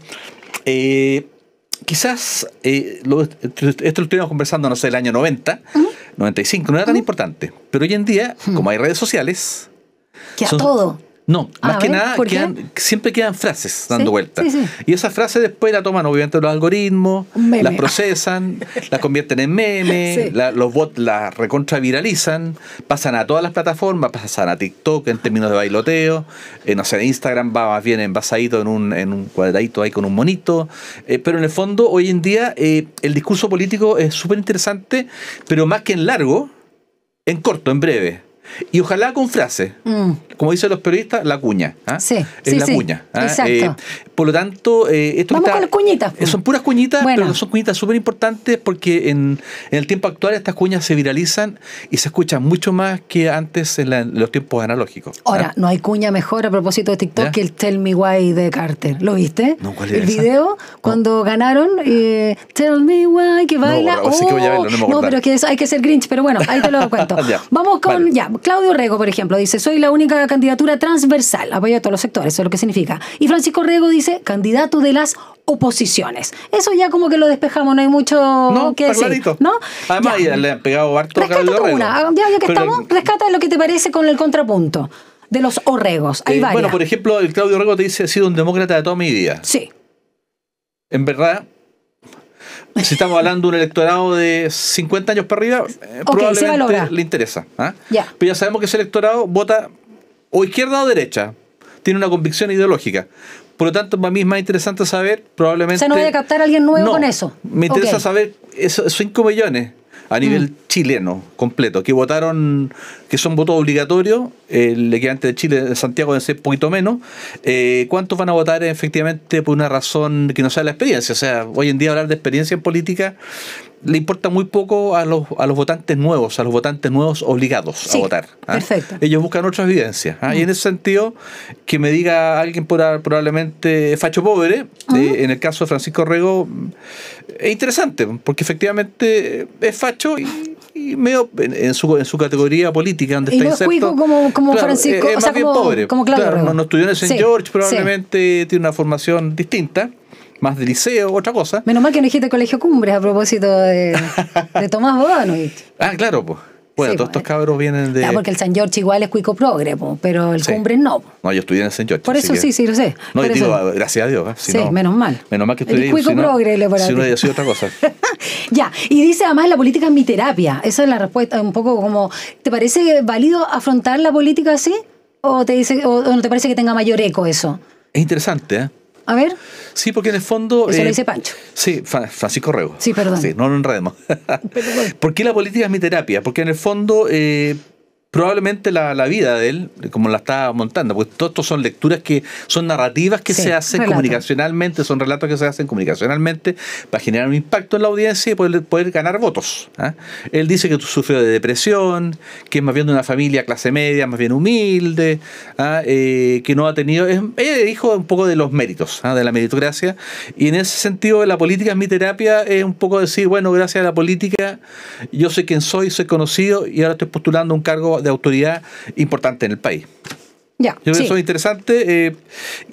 S2: Eh, quizás, eh, lo, esto lo estuvimos conversando, no sé, el año noventa, uh-huh. noventa y cinco, no era tan uh-huh. importante. Pero hoy en día, uh-huh. como hay redes sociales...
S1: Que a todo.
S2: No,
S1: ah,
S2: más que
S1: ver,
S2: nada quedan, siempre quedan frases dando
S1: ¿Sí?
S2: vueltas.
S1: Sí, sí.
S2: Y esas frases después las toman obviamente los algoritmos, las procesan, las convierten en memes, sí. la, los bots las recontraviralizan, pasan a todas las plataformas, pasan a TikTok en términos de bailoteo, eh, no sé, Instagram va más bien envasadito en un, en un cuadradito ahí con un monito, eh, pero en el fondo hoy en día eh, el discurso político es súper interesante, pero más que en largo, en corto, en breve. Y ojalá con frases, mm. como dicen los periodistas, la cuña. ¿ah?
S1: Sí,
S2: es
S1: sí,
S2: la
S1: sí.
S2: cuña. ¿ah?
S1: Exacto.
S2: Eh, por lo tanto, eh, esto
S1: Vamos
S2: está,
S1: con las cuñitas.
S2: Eh, son puras cuñitas,
S1: bueno.
S2: pero son cuñitas súper importantes porque en, en el tiempo actual estas cuñas se viralizan y se escuchan mucho más que antes en, la, en los tiempos analógicos.
S1: Ahora,
S2: ¿ah?
S1: no hay cuña mejor a propósito de TikTok ¿Ya? que el Tell Me Why de Carter. ¿Lo viste?
S2: No, ¿cuál
S1: es El
S2: esa?
S1: video cuando no. ganaron eh, Tell Me Why, que baila.
S2: No,
S1: oh,
S2: sí que voy a verlo, no, me
S1: no pero es que eso, hay que ser Grinch, pero bueno, ahí te lo cuento. ya. Vamos con, vale. ya, Claudio Rego, por ejemplo, dice, soy la única candidatura transversal, apoyo a todos los sectores, eso es lo que significa. Y Francisco Rego dice, candidato de las oposiciones. Eso ya como que lo despejamos, no hay mucho
S2: no,
S1: que decir.
S2: Clarito.
S1: ¿No?
S2: Además, ya. Ya le han pegado harto a
S1: Claudio Rego. Una. Ya, ya que pero, estamos, rescata lo que te parece con el contrapunto de los orregos. Hay eh, varias.
S2: Bueno, por ejemplo, el Claudio Rego te dice, he sido un demócrata de toda mi vida.
S1: Sí.
S2: En verdad, si estamos hablando de un electorado de cincuenta años para arriba, eh, okay, probablemente le interesa. ¿ah?
S1: Ya.
S2: Pero ya sabemos que ese electorado vota o izquierda o derecha. Tiene una convicción ideológica. Por lo tanto, para mí es más interesante saber, probablemente...
S1: O sea, no voy a captar a alguien nuevo
S2: no,
S1: con eso.
S2: Me interesa okay. saber esos cinco millones a nivel mm. chileno completo, que votaron, que son votos obligatorios, el equivalente de Chile, de Santiago debe ser un poquito menos. Eh, ¿Cuántos van a votar efectivamente por una razón que no sea la experiencia? O sea, hoy en día hablar de experiencia en política le importa muy poco a los, a los votantes nuevos, a los votantes nuevos obligados sí, a votar. ¿ah?
S1: Perfecto.
S2: Ellos buscan otras evidencias. ¿ah? Mm. Y en ese sentido, que me diga alguien por, probablemente facho pobre, uh-huh. eh, en el caso de Francisco Rego, es interesante, porque efectivamente es facho y, y medio en, en, su, en su categoría política, donde
S1: y
S2: está
S1: no
S2: inserto.
S1: Es como, como
S2: claro,
S1: Francisco,
S2: es, es
S1: o sea,
S2: más bien
S1: como,
S2: pobre.
S1: Como Claudio
S2: claro,
S1: Rego.
S2: no, no estudió en el Saint
S1: sí,
S2: George, probablemente
S1: sí.
S2: tiene una formación distinta. Más de liceo, otra cosa.
S1: Menos mal que no dijiste Colegio Cumbres a propósito de, de Tomás Bodanovich.
S2: Ah, claro, pues. Bueno, sí, todos pues, estos cabros vienen de...
S1: Ya, porque el San George igual es cuico progre, po, pero el
S2: sí.
S1: Cumbres no. Po.
S2: No, yo estudié en el San George.
S1: Por eso
S2: que...
S1: sí, sí, lo sé.
S2: No,
S1: Por
S2: y
S1: eso...
S2: digo, gracias a Dios. ¿eh? Si
S1: sí,
S2: no,
S1: menos mal.
S2: Menos mal que estudié.
S1: El cuico
S2: si no,
S1: progre, le
S2: si no hubiera sido otra cosa.
S1: Ya, y dice además la política es mi terapia. Esa es la respuesta, un poco como... ¿Te parece válido afrontar la política así? ¿O, te dice, o, o no te parece que tenga mayor eco eso?
S2: Es interesante, ¿eh?
S1: A ver.
S2: Sí, porque en el fondo...
S1: Eso
S2: eh,
S1: lo dice Pancho.
S2: Sí, Francisco Rego.
S1: Sí, perdón.
S2: Sí, no lo enredemos. ¿Por qué la política es mi terapia? Porque en el fondo... Eh, probablemente la, la vida de él, como la está montando, porque todo esto son lecturas que son narrativas que sí, se hacen relato. comunicacionalmente, son relatos que se hacen comunicacionalmente para generar un impacto en la audiencia y poder, poder ganar votos. ¿eh? Él dice que sufrió de depresión, que es más bien de una familia clase media, más bien humilde, ¿eh? Eh, que no ha tenido, es, es hijo un poco de los méritos, ¿eh? de la meritocracia, y en ese sentido la política es mi terapia, es un poco decir, bueno, gracias a la política yo sé quién soy, soy conocido y ahora estoy postulando un cargo de autoridad importante en el país.
S1: Ya,
S2: Yo creo
S1: sí.
S2: que eso es interesante. Eh,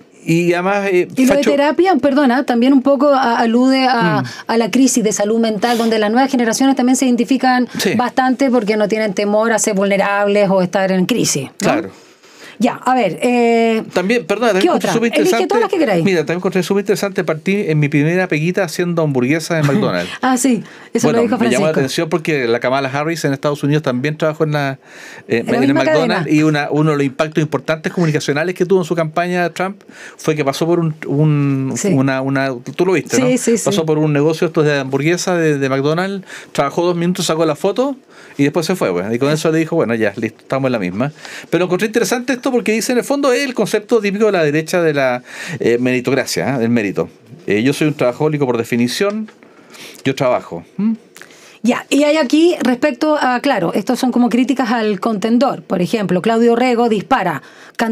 S2: y además... Eh,
S1: y lo
S2: Facho,
S1: de terapia, perdona, también un poco a, alude a, mm. a la crisis de salud mental, donde las nuevas generaciones también se identifican sí. bastante porque no tienen temor a ser vulnerables o estar en crisis, ¿no?
S2: Claro.
S1: Ya, a ver. Eh,
S2: también, perdón, también
S1: encontré súper interesante. Elige todas las que queráis.
S2: Mira, también encontré súper interesante partir en mi primera peguita haciendo hamburguesas en McDonald's.
S1: ah, sí, eso
S2: bueno,
S1: lo dijo Francisco.
S2: Me llamó la atención porque la Kamala Harris en Estados Unidos también trabajó en, la, eh, en,
S1: la
S2: en el McDonald's
S1: cadena.
S2: y una, uno de los impactos importantes comunicacionales que tuvo en su campaña Trump fue que pasó por un. un sí. una, una, tú lo viste,
S1: sí,
S2: ¿no?
S1: Sí,
S2: pasó
S1: sí.
S2: por un negocio estos de hamburguesas de, de McDonald's, trabajó dos minutos, sacó la foto y después se fue. Pues. Y con eso le dijo, bueno, ya, listo, estamos en la misma. Pero encontré interesante esto porque dice en el fondo es el concepto típico de la derecha de la eh, meritocracia, ¿eh? del mérito. Eh, yo soy un trabajólico por definición, yo trabajo. ¿Mm?
S1: Ya, y hay aquí respecto a, claro, estos son como críticas al contendor. Por ejemplo, Claudio Rego dispara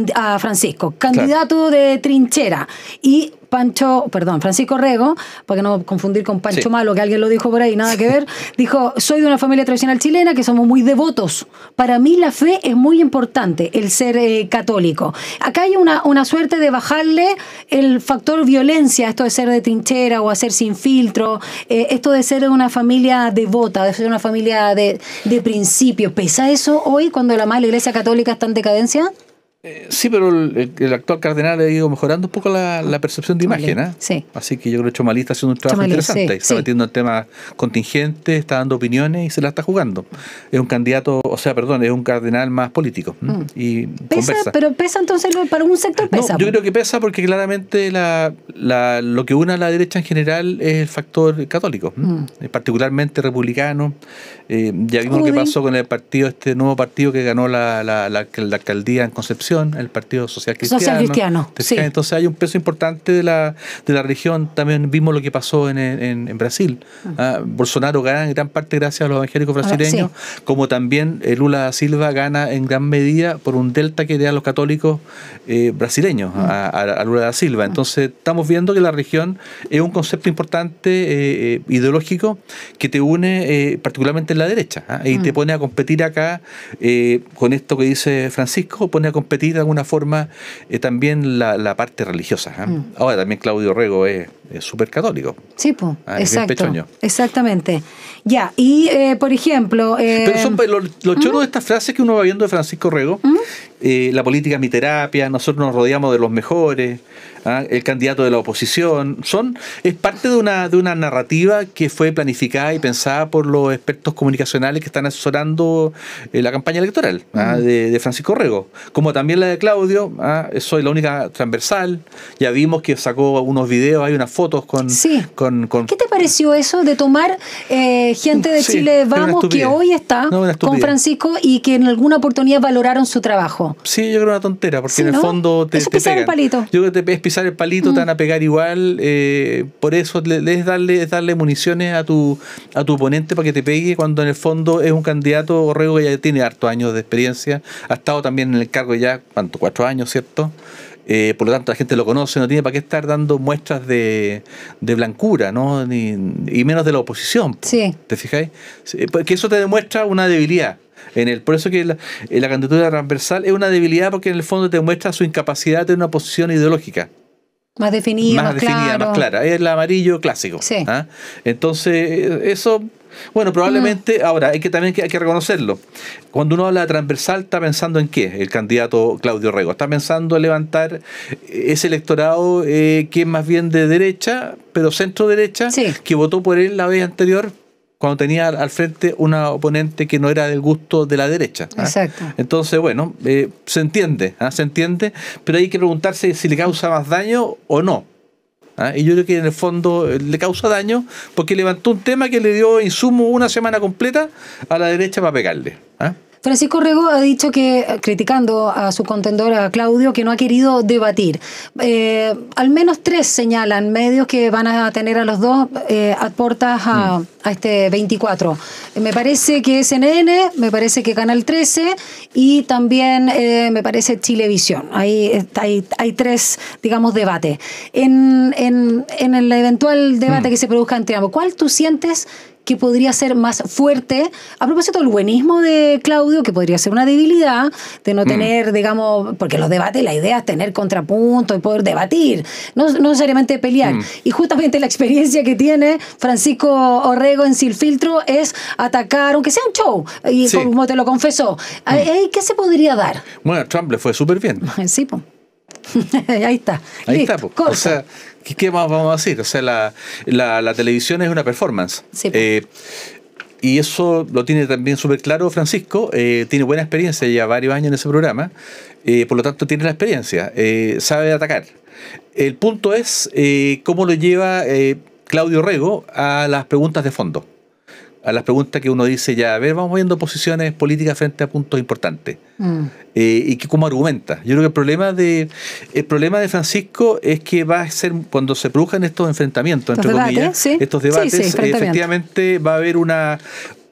S1: a Francisco, candidato claro. de trinchera, y Pancho, perdón, Francisco Rego, para que no confundir con Pancho sí. Malo, que alguien lo dijo por ahí, nada que ver, dijo, soy de una familia tradicional chilena que somos muy devotos. Para mí la fe es muy importante, el ser eh, católico. Acá hay una, una suerte de bajarle el factor violencia, esto de ser de trinchera o hacer sin filtro, eh, esto de ser una familia devota, de ser una familia de, de principios. ¿Pesa eso hoy cuando la más la Iglesia Católica está en decadencia?
S2: Eh, sí, pero el, el actual cardenal ha ido mejorando un poco la, la percepción de imagen, ¿eh?
S1: Sí.
S2: Así que yo creo que Chomalí está haciendo un trabajo
S1: Chomalí,
S2: interesante.
S1: Sí,
S2: está
S1: sí.
S2: metiendo en temas contingentes, está dando opiniones y se la está jugando. Es un candidato, o sea, perdón, es un cardenal más político. Mm. Y
S1: pesa,
S2: conversa.
S1: Pero pesa entonces para un sector pesa.
S2: No, yo creo que pesa porque claramente la, la, lo que une a la derecha en general es el factor católico, mm. particularmente republicano. Eh, ya vimos
S1: Uy.
S2: lo que pasó con el partido, este nuevo partido que ganó la, la, la, la alcaldía en Concepción, el Partido Social Cristiano.
S1: Social Cristiano, sí.
S2: Entonces hay un peso importante de la, de la región. También vimos lo que pasó en, en, en Brasil. Uh-huh. ¿ah? Bolsonaro gana en gran parte gracias a los evangélicos brasileños, sí. como también eh, Lula da Silva gana en gran medida por un delta que le dan los católicos eh, brasileños uh-huh. a, a Lula da Silva. Entonces estamos viendo que la región es un concepto importante eh, ideológico que te une eh, particularmente en la derecha ¿ah? y uh-huh. te pone a competir acá eh, con esto que dice Francisco, pone a competir de alguna forma eh, también la, la parte religiosa. ¿eh? Mm. Ahora también Claudio Rego es súper católico.
S1: Sí, pues, ah, exacto. Exactamente. Ya, y eh, por ejemplo... Eh,
S2: Pero son los lo choros ¿Mm? de estas frases que uno va viendo de Francisco Rego, ¿Mm? eh, la política es mi terapia, nosotros nos rodeamos de los mejores, ¿ah? el candidato de la oposición, son es parte de una, de una narrativa que fue planificada y pensada por los expertos comunicacionales que están asesorando eh, la campaña electoral ¿ah? mm. de, de Francisco Rego, como también la de Claudio, ¿ah? soy la única transversal, ya vimos que sacó unos videos, hay unas fotos con...
S1: Sí.
S2: con, con
S1: ¿Qué te pareció eso de tomar eh, gente de sí, Chile Vamos que hoy está no, con Francisco y que en alguna oportunidad valoraron su trabajo?
S2: Sí, yo creo una tontera, porque sí, en el
S1: ¿no?
S2: fondo te,
S1: eso
S2: te
S1: pisar
S2: pegan.
S1: El palito.
S2: Yo creo que te es pisar el palito, mm. te van a pegar igual, eh, por eso le, le es darle, es darle municiones a tu, a tu oponente para que te pegue, cuando en el fondo es un candidato, Orrego, que ya tiene hartos años de experiencia, ha estado también en el cargo ya, ¿cuánto? Cuatro años, ¿cierto? Eh, por lo tanto la gente lo conoce, no tiene para qué estar dando muestras de, de blancura, ¿no? Ni, y menos de la oposición.
S1: Sí.
S2: ¿Te fijáis? Porque eso te demuestra una debilidad. En el, por eso que la, la candidatura transversal es una debilidad, porque en el fondo te muestra su incapacidad de tener una posición ideológica.
S1: Más definida, más,
S2: más definida,
S1: claro.
S2: más clara. Es el amarillo clásico.
S1: Sí.
S2: ¿ah? Entonces, eso... Bueno, probablemente, mm. ahora, hay que también hay que reconocerlo. Cuando uno habla de transversal, ¿está pensando en qué? El candidato Claudio Rego. Está pensando en levantar ese electorado eh, que es más bien de derecha, pero centro-derecha,
S1: sí.
S2: que votó por él la vez anterior, cuando tenía al frente una oponente que no era del gusto de la derecha. ¿ah?
S1: Exacto.
S2: Entonces, bueno, eh, se entiende, ¿ah? se entiende, pero hay que preguntarse si le causa más daño o no. ¿Ah? Y yo creo que en el fondo le causa daño porque levantó un tema que le dio insumo una semana completa a la derecha para pegarle. ¿Ah?
S1: Francisco Rego ha dicho que, criticando a su contendor, a Claudio, que no ha querido debatir. Eh, al menos tres señalan medios que van a tener a los dos eh, a puertas a, mm. a este veinticuatro. Me parece que C N N, me parece que Canal trece y también eh, me parece Chilevisión. Hay, hay, hay tres, digamos, debates. En, en, en el eventual debate mm. que se produzca entre ambos, ¿cuál tú sientes que podría ser más fuerte, a propósito del buenismo de Claudio, que podría ser una debilidad, de no tener, mm. digamos, porque los debates, la idea es tener contrapuntos y poder debatir, no, no necesariamente pelear. Mm. Y justamente la experiencia que tiene Francisco Orrego en Sin Filtro es atacar, aunque sea un show, y sí. como te lo confesó. Mm. ¿Qué se podría dar?
S2: Bueno, Trump le fue súper bien.
S1: Sí, pues. Ahí está.
S2: Ahí
S1: Listo,
S2: está, pues. O sea, ¿qué, ¿qué más vamos a decir? O sea, la, la, la televisión es una performance.
S1: Sí,
S2: eh, y eso lo tiene también súper claro Francisco. Eh, tiene buena experiencia, ya varios años en ese programa. Eh, por lo tanto, tiene la experiencia. Eh, sabe atacar. El punto es eh, cómo lo lleva eh, Claudio Rego a las preguntas de fondo. A las preguntas que uno dice ya, a ver, vamos viendo posiciones políticas frente a puntos importantes. Mm. Eh, y que cómo argumenta. Yo creo que el problema de el problema de Francisco es que va a ser, cuando se produzcan estos enfrentamientos, entre
S1: debates,
S2: comillas,
S1: ¿sí?
S2: estos debates,
S1: sí, sí,
S2: eh, efectivamente va a haber una,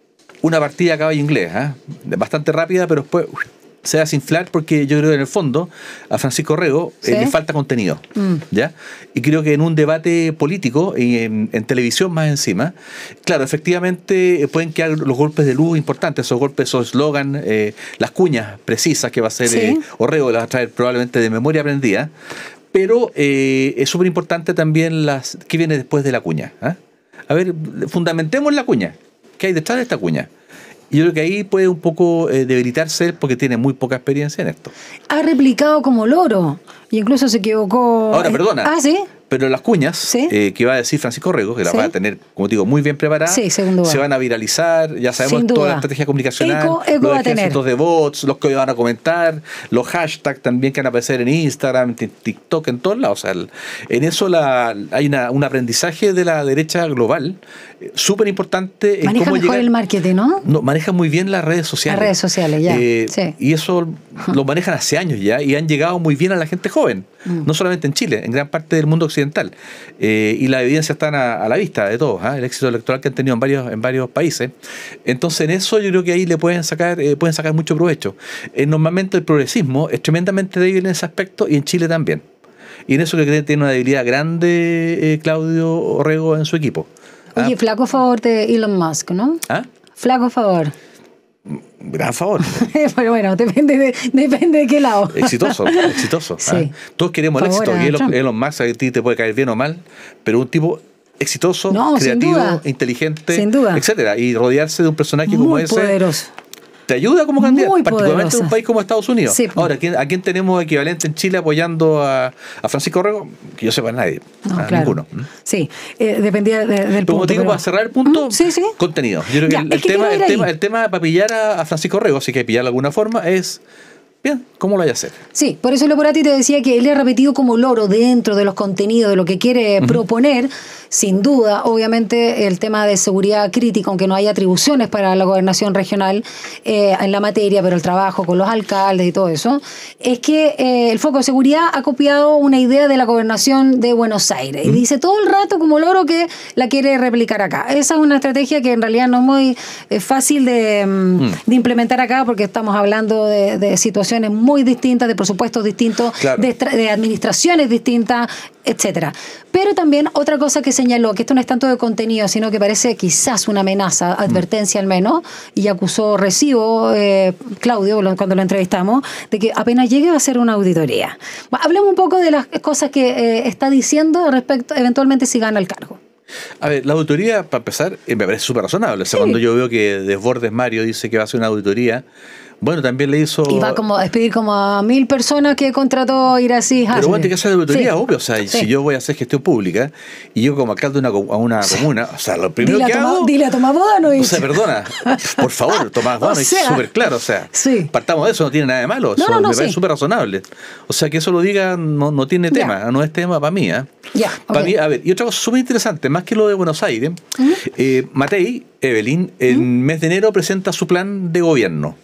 S2: una partida a caballo inglés, ¿eh? bastante rápida, pero después uy, se va a desinflar porque yo creo que en el fondo a Francisco Rego ¿sí? eh, le falta contenido. Mm. ¿Ya? Y creo que en un debate político, y en, en televisión más encima, claro, efectivamente pueden quedar los golpes de luz importantes, esos golpes, esos eslogan, eh, las cuñas precisas que va a hacer ¿sí? eh, Orrego, las va a traer probablemente de memoria aprendida, pero eh, es súper importante también las qué viene después de la cuña. ¿eh? A ver, fundamentemos la cuña. ¿Qué hay detrás de esta cuña? Y yo creo que ahí puede un poco eh, debilitarse porque tiene muy poca experiencia en esto.
S1: Ha replicado como loro y incluso se equivocó.
S2: Ahora, perdona.
S1: Ah, ¿sí?
S2: Pero las cuñas
S1: ¿sí?
S2: eh, que va a decir Francisco Rego, que las
S1: ¿sí?
S2: va a tener, como digo, muy bien preparadas,
S1: sí, se van
S2: a viralizar, ya sabemos toda la estrategia comunicacional,
S1: eco, eco
S2: los ejércitos de bots, los que van a comentar, los hashtags también que van a aparecer en Instagram, en TikTok, en todos lados. O sea, el, en eso la, hay una, un aprendizaje de la derecha global eh, súper importante.
S1: Maneja
S2: cómo
S1: mejor
S2: llegar,
S1: el marketing, ¿no?
S2: No, maneja muy bien las redes sociales.
S1: Las redes sociales, ya.
S2: Eh,
S1: sí.
S2: Y eso lo manejan hace años ya y han llegado muy bien a la gente joven, mm. no solamente en Chile, en gran parte del mundo occidental. Eh, y la evidencia está a, a la vista de todos, ¿eh? El éxito electoral que han tenido en varios, en varios países. Entonces, en eso yo creo que ahí le pueden sacar, eh, pueden sacar mucho provecho. Eh, normalmente el progresismo es tremendamente débil en ese aspecto y en Chile también. Y en eso creo que tiene una debilidad grande eh, Claudio Orrego en su equipo.
S1: Oye, ¿ah? Flaco favor de Elon Musk, ¿no?
S2: ¿Ah?
S1: Flaco favor.
S2: Gran favor.
S1: Pero bueno, depende de, depende de qué lado.
S2: Exitoso, exitoso.
S1: Sí.
S2: ¿eh? Todos queremos el éxito. Y Elon, Elon Musk a ti te puede caer bien o mal, pero un tipo exitoso,
S1: no,
S2: creativo, inteligente,
S1: sin duda.
S2: etcétera. Y rodearse de un personaje
S1: muy
S2: como ese.
S1: Poderoso.
S2: Te ayuda como candidato,
S1: muy
S2: particularmente
S1: poderosa.
S2: en un país como Estados Unidos.
S1: Sí,
S2: ahora, ¿a quién, ¿a quién tenemos equivalente en Chile apoyando a, a Francisco Orrego? Que yo sepa, nadie.
S1: No,
S2: a
S1: claro.
S2: Ninguno.
S1: Sí, eh, dependía de, del
S2: pero
S1: punto.
S2: Como te digo,
S1: pero...
S2: para cerrar el punto,
S1: ¿Mm? sí, sí.
S2: contenido. Yo creo
S1: ya,
S2: que el, el,
S1: que
S2: tema, el,
S1: ahí.
S2: tema, el tema para pillar a, a Francisco Orrego, si hay que pillarlo de alguna forma, es... Bien, ¿cómo lo hay a hacer?
S1: Sí, por eso Leporati te decía que él ha repetido como loro dentro de los contenidos de lo que quiere uh-huh. proponer. Sin duda, obviamente, el tema de seguridad crítica, aunque no hay atribuciones para la gobernación regional eh, en la materia, pero el trabajo con los alcaldes y todo eso, es que eh, el foco de seguridad ha copiado una idea de la gobernación de Buenos Aires. Uh-huh. Y dice todo el rato como loro que la quiere replicar acá. Esa es una estrategia que en realidad no es muy eh, fácil de, uh-huh. de implementar acá porque estamos hablando de, de situaciones muy distintas, de presupuestos distintos, claro. de, de administraciones distintas, etcétera. Pero también otra cosa que señaló, que esto no es tanto de contenido, sino que parece quizás una amenaza, advertencia mm. al menos, y acusó recibo eh, Claudio cuando lo entrevistamos, de que apenas llegue va a hacer una auditoría. Hablemos un poco de las cosas que eh, está diciendo respecto, eventualmente si gana el cargo.
S2: A ver, la auditoría, para empezar, eh, me parece súper razonable. O sea, sí. Cuando yo veo que Desbordes Mario dice que va a hacer una auditoría, bueno, también le hizo...
S1: Y va como a despedir como a mil personas que contrató Iracy.
S2: Pero bueno, tiene que hacer auditoría, sí. obvio. O sea, sí. si yo voy a hacer gestión pública y yo como alcalde de una, a una sí. comuna, o sea, lo primero dile que
S1: Toma,
S2: hago...
S1: Dile a Tomás Bodano.
S2: O sea, perdona, por favor, Tomás Bodano, es súper claro. O sea, sí. partamos de eso, no tiene nada de malo. Eso no, no, no, me parece súper sí. razonable. O sea, que eso lo diga no, no tiene tema, ya. no es tema para mí. ¿eh?
S1: Ya,
S2: para
S1: okay.
S2: mí, a ver, y otra cosa súper interesante, más que lo de Buenos Aires, uh-huh. eh, Matei, Evelyn, en uh-huh. mes de enero presenta su plan de gobierno,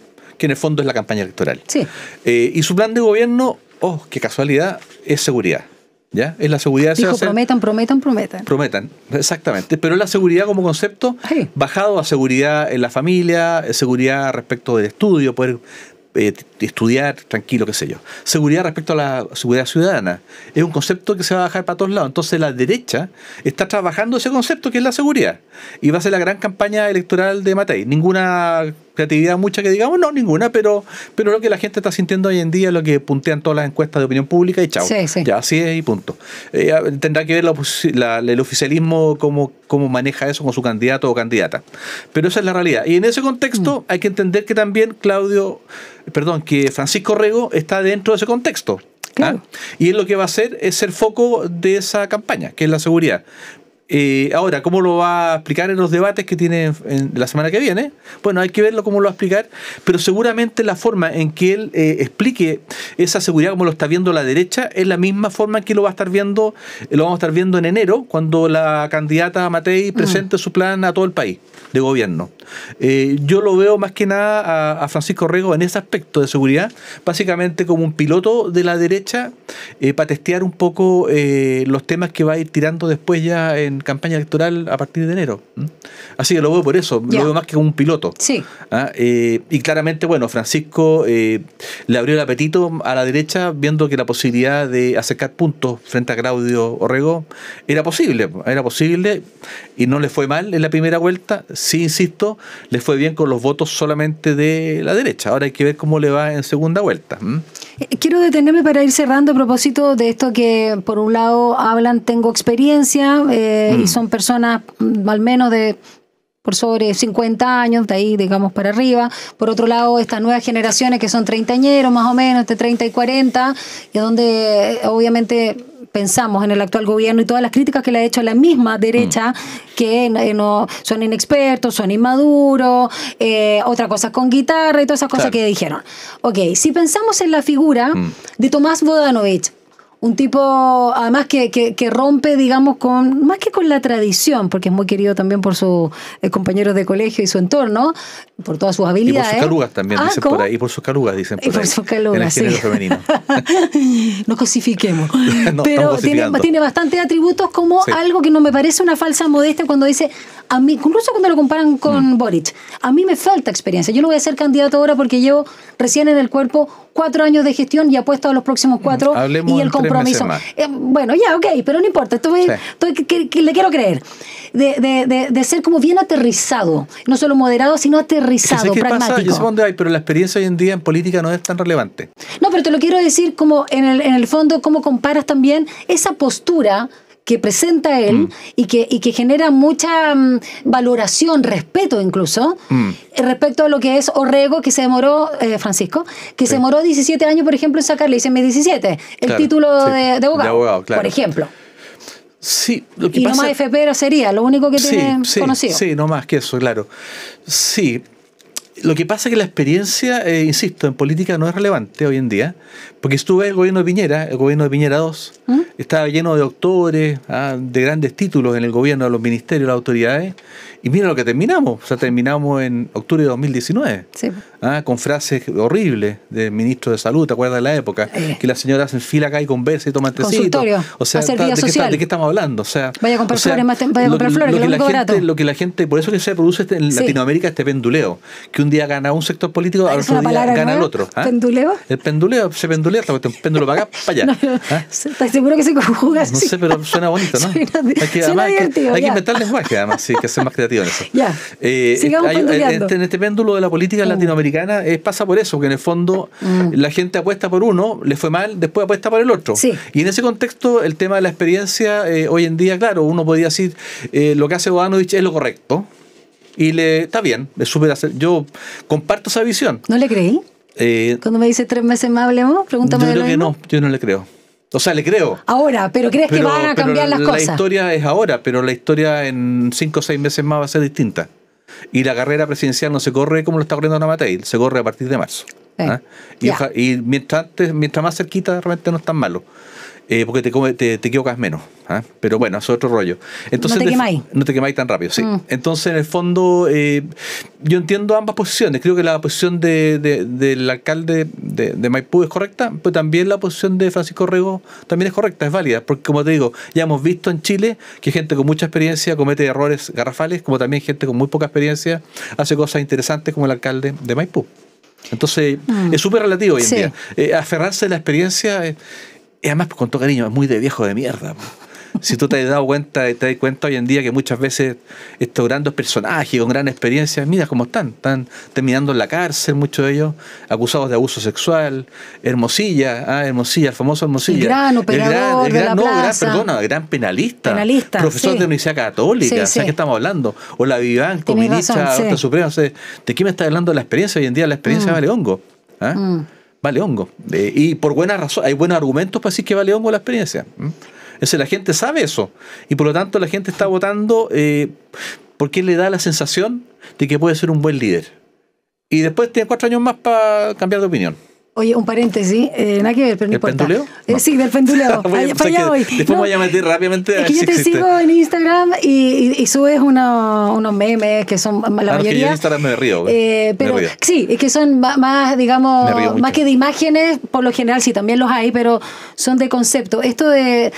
S2: que en el fondo es la campaña electoral.
S1: Sí.
S2: Eh, y su plan de gobierno, oh, qué casualidad, es seguridad. ¿Ya? Es la seguridad.
S1: Dijo, prometan, prometan, prometan.
S2: Prometan, exactamente. Pero es la seguridad como concepto
S1: sí.
S2: bajado a seguridad en la familia, seguridad respecto del estudio, poder eh, estudiar tranquilo, qué sé yo. Seguridad respecto a la seguridad ciudadana. Es un concepto que se va a bajar para todos lados. Entonces la derecha está trabajando ese concepto que es la seguridad. Y va a ser la gran campaña electoral de Matei. Ninguna creatividad mucha que digamos, no, ninguna, pero, pero lo que la gente está sintiendo hoy en día es lo que puntean todas las encuestas de opinión pública y chao.
S1: Sí, sí.
S2: Ya, así es y punto. Eh, tendrá que ver la, la, el oficialismo cómo, cómo maneja eso con su candidato o candidata. Pero esa es la realidad. Y en ese contexto mm. hay que entender que también Claudio, perdón, que Francisco Rego está dentro de ese contexto.
S1: Claro.
S2: ¿Ah? Y él lo que va a hacer es ser foco de esa campaña, que es la seguridad. Eh, ahora, ¿cómo lo va a explicar en los debates que tiene en, en la semana que viene? Bueno, hay que verlo cómo lo va a explicar, pero seguramente la forma en que él eh, explique esa seguridad como lo está viendo la derecha es la misma forma en que lo va a estar viendo, eh, lo vamos a estar viendo en enero, cuando la candidata Matei presente mm. su plan a todo el país de gobierno. Eh, yo lo veo más que nada a, a Francisco Rego en ese aspecto de seguridad, básicamente como un piloto de la derecha eh, para testear un poco eh, los temas que va a ir tirando después ya en campaña electoral a partir de enero. ¿Mm? Así que lo veo por eso, yeah. lo veo más que como un piloto.
S1: Sí.
S2: ¿Ah? Eh, y claramente, bueno, Francisco eh, le abrió el apetito a la derecha viendo que la posibilidad de acercar puntos frente a Claudio Orrego era posible, era posible y no le fue mal en la primera vuelta. Sí, insisto, le fue bien con los votos solamente de la derecha. Ahora hay que ver cómo le va en segunda vuelta. ¿Mm?
S1: Quiero detenerme para ir cerrando a propósito de esto que por un lado hablan, tengo experiencia eh, mm. y son personas al menos de por sobre cincuenta años, de ahí digamos para arriba. Por otro lado, estas nuevas generaciones que son treintañeros más o menos, de treinta y cuarenta, y donde obviamente pensamos en el actual gobierno y todas las críticas que le ha hecho a la misma derecha, mm. que eh, no son inexpertos, son inmaduros, eh, otra cosa con guitarra y todas esas cosas claro. que dijeron. Ok, si pensamos en la figura mm. de Tomás Bodanovich, un tipo, además, que, que, que rompe, digamos, con más que con la tradición, porque es muy querido también por sus eh, compañeros de colegio y su entorno, por todas sus habilidades.
S2: Y por sus calugas también, ah, dicen ¿cómo? por ahí. Y por sus calugas, dicen por,
S1: y por
S2: ahí.
S1: sus calugas,
S2: en el género
S1: sí. femenino. No cosifiquemos.
S2: no,
S1: Pero tiene, tiene bastantes atributos como sí. algo que no me parece una falsa modestia cuando dice, a mí, incluso cuando lo comparan con mm. Boric, a mí me falta experiencia. Yo no voy a ser candidato ahora porque llevo recién en el cuerpo cuatro años de gestión y apuesto a los próximos cuatro
S2: Hablemos
S1: y el compromiso. Eh, bueno, ya, ok, pero no importa, estoy, sí. estoy, que, que, que le quiero creer. De, de, de, de ser como bien aterrizado, no solo moderado, sino aterrizado, es que pragmático.
S2: Pasa, yo sé dónde hay, pero la experiencia hoy en día en política no es tan relevante.
S1: No, pero te lo quiero decir como en el, en el fondo, cómo comparas también esa postura que presenta él mm. y, que, y que genera mucha um, valoración, respeto incluso, mm. respecto a lo que es Orrego, que se demoró, eh, Francisco, que sí. se demoró diecisiete años, por ejemplo, en sacarle, dice diecisiete, el claro, título sí. de, de abogado, de abogado claro. por ejemplo.
S2: Sí, lo que
S1: y
S2: pasa...
S1: no más F P sería lo único que
S2: sí,
S1: tiene
S2: sí,
S1: conocido.
S2: Sí, no más que eso, claro. Sí. Lo que pasa es que la experiencia, eh, insisto, en política no es relevante hoy en día, porque estuve el gobierno de Piñera, el gobierno de Piñera dos, ¿Mm? estaba lleno de doctores, ah, de grandes títulos en el gobierno, de los ministerios, las autoridades, y mira lo que terminamos, o sea, terminamos en octubre de dos mil diecinueve, sí. ah, con frases horribles del ministro de Salud, ¿te acuerdas de la época? Eh. Que las señoras hacen fila acá y conversa y toman tecito.
S1: Consultorio,
S2: o sea,
S1: hacer
S2: ¿de,
S1: vida
S2: qué
S1: social.
S2: Está, ¿de qué estamos hablando? O sea,
S1: vaya a comprar
S2: o sea,
S1: flores, vaya a comprar
S2: lo,
S1: flores,
S2: lo,
S1: que,
S2: que
S1: lo,
S2: la gente,
S1: barato.
S2: lo que la gente, por eso que se produce en sí. Latinoamérica este penduleo, que un día gana un sector político, al otro día gana nueva? el otro. ¿Ah?
S1: ¿Penduleo?
S2: El penduleo, se pendulea, un péndulo para acá, para allá.
S1: No, ¿Ah? ¿Estás seguro que se conjuga así?
S2: No sé, pero suena bonito, ¿no?
S1: Suena,
S2: hay que,
S1: suena
S2: además,
S1: divertido,
S2: hay que, hay que
S1: ya.
S2: inventar lenguaje, además, sí, que ser más creativo en eso.
S1: Ya,
S2: eh,
S1: sigamos
S2: hay,
S1: penduleando.
S2: En este péndulo de la política uh. latinoamericana eh, pasa por eso, que en el fondo mm. la gente apuesta por uno, le fue mal, después apuesta por el otro.
S1: Sí.
S2: Y en ese contexto, el tema de la experiencia, eh, hoy en día, claro, uno podría decir, eh, lo que hace Bodanovich es lo correcto, y le está bien, es súper hacer. Yo comparto esa visión.
S1: ¿No le creí?
S2: Eh,
S1: Cuando me dice tres meses más hablemos, pregúntame.
S2: Yo creo
S1: que
S2: mismo. no, yo no le creo. O sea, le creo.
S1: Ahora, pero ¿crees
S2: pero,
S1: que van a cambiar las
S2: la
S1: cosas?
S2: La historia es ahora, pero la historia en cinco o seis meses más va a ser distinta. Y la carrera presidencial no se corre como lo está corriendo Ana Matei, se corre a partir de marzo. Eh, ¿ah? y, oja, y mientras, antes, mientras más cerquita, realmente no es tan malo. eh, porque te, come, te, te equivocas menos. ¿Ah? Pero bueno, eso es otro rollo. Entonces,
S1: no te quemáis.
S2: No te quemáis tan rápido, sí.
S1: Mm.
S2: Entonces, en el fondo, eh, yo entiendo ambas posiciones. Creo que la posición de, de, del alcalde de, de Maipú es correcta, pero también la posición de Francisco Rego también es correcta, es válida. Porque, como te digo, ya hemos visto en Chile que gente con mucha experiencia comete errores garrafales, como también gente con muy poca experiencia hace cosas interesantes, como el alcalde de Maipú. Entonces, mm. es súper relativo hoy en sí. día. Eh, aferrarse a la experiencia, eh, y además, con todo cariño, es muy de viejo de mierda. Si tú te has dado cuenta, te das cuenta hoy en día que muchas veces estos grandes personajes con gran experiencia, mira cómo están, están terminando en la cárcel, muchos de ellos acusados de abuso sexual. Hermosilla, ah, Hermosilla, el famoso Hermosilla.
S1: El gran operador
S2: el gran, el
S1: de
S2: gran,
S1: la
S2: no,
S1: plaza.
S2: gran, perdona, gran penalista,
S1: penalista
S2: profesor
S1: sí.
S2: de la Universidad Católica,
S1: sí,
S2: ¿sabes
S1: sí.
S2: qué estamos hablando? O la Vivanco, ministra de la Corte Suprema, o sea, ¿de qué me está hablando la experiencia? Hoy en día la experiencia mm. vale hongo. ¿Ah? Mm. Vale hongo. Eh, y por buena razón, hay buenos argumentos para decir que vale hongo la experiencia. ¿Mm? Entonces la gente sabe eso. Y por lo tanto la gente está votando eh, porque le da la sensación de que puede ser un buen líder. Y después tiene cuatro años más para cambiar de opinión.
S1: Oye, un paréntesis, eh, nada que ver, pero no
S2: ¿El
S1: importa.
S2: penduleo?
S1: Eh,
S2: No.
S1: Sí, del penduleo.
S2: Voy a-
S1: Allá- para allá
S2: que
S1: voy.
S2: Después
S1: No,
S2: me voy a meter rápidamente a
S1: es
S2: ver
S1: que yo
S2: si
S1: te
S2: existe.
S1: sigo en Instagram y, y, y subes unos, unos memes que son la
S2: Ah, no, es que yo
S1: mayoría.
S2: en Instagram me río.
S1: Eh,
S2: me
S1: pero
S2: río.
S1: sí, es que son ma- más, digamos,
S2: Me río mucho.
S1: más que de imágenes, por lo general sí, también los hay, pero son de concepto. Esto de,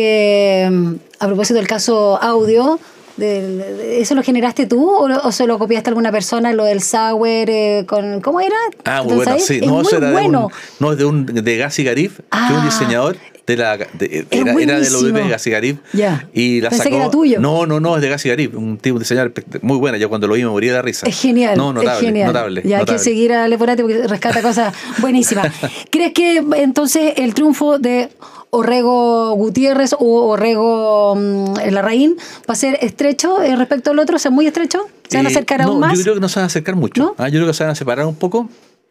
S1: de mm, a propósito del caso audio, del- de- ¿eso lo generaste tú o, lo- o se lo copiaste a alguna persona, lo del software eh, con, ¿cómo era?
S2: Ah, muy
S1: Entonces,
S2: bueno,
S1: ahí
S2: sí.
S1: es
S2: No,
S1: muy
S2: eso era
S1: bueno.
S2: de un, no, es de un de Gassi Garib, que es
S1: Ah.
S2: un diseñador de la de, era, era de la U D P de Gassi Garib.
S1: Ya.
S2: Y la
S1: Pensé
S2: sacó.
S1: que era tuyo.
S2: No, no, no, es de Gassi Garib, un tipo un diseñador espect- muy bueno. Yo cuando lo vi me moría de risa.
S1: Es genial.
S2: No, notable,
S1: es genial.
S2: notable.
S1: Ya hay
S2: notable.
S1: que seguir a Leporati porque rescata cosas buenísimas. ¿Crees que entonces el triunfo de Orrego Gutiérrez o Orrego mm, Larraín va a ser estrecho eh, respecto al otro? ¿O sea, muy estrecho? ¿Se van a
S2: Eh,
S1: acercar
S2: no,
S1: aún más?
S2: Yo creo que no se van a acercar mucho.
S1: ¿No?
S2: Ah, yo creo que se van a separar un poco.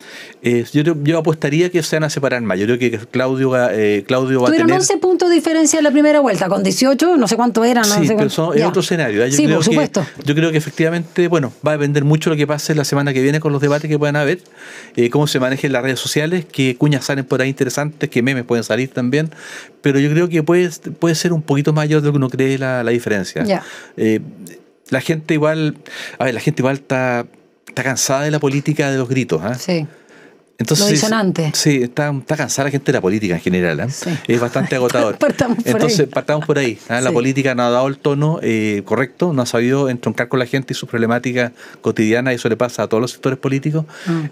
S2: Eh, yo, creo- yo apostaría que se van a separar más. Yo creo que Claudio, va- eh, Claudio va a
S1: Tuvieron
S2: tener.
S1: once puntos de diferencia en la primera vuelta, con dieciocho, no sé cuánto eran. No
S2: Sí,
S1: sé
S2: pero
S1: cuánto.
S2: son- es
S1: Ya.
S2: otro escenario. ¿eh? Yo
S1: Sí,
S2: creo
S1: por
S2: que-
S1: supuesto.
S2: Yo creo que efectivamente, bueno, va a depender mucho lo que pase la semana que viene con los debates que puedan haber, eh, cómo se manejen las redes sociales, qué cuñas salen por ahí interesantes, qué memes pueden salir también, pero yo creo que puede, puede ser un poquito mayor de lo que uno cree la, la diferencia.
S1: Ya.
S2: Eh, la gente igual, a ver, la gente igual está, está cansada de la política de los gritos, ¿ah?
S1: Sí.
S2: Entonces,
S1: Lo disonante.
S2: Sí, está, está cansada la gente de la política en general. ¿eh?
S1: Sí.
S2: Es bastante agotador.
S1: Partamos por
S2: Entonces,
S1: ahí.
S2: partamos por ahí. ¿eh? La
S1: Sí.
S2: política no ha dado el tono eh, correcto, no ha sabido entroncar con la gente y sus problemáticas cotidianas, y eso le pasa a todos los sectores políticos.
S1: Mm.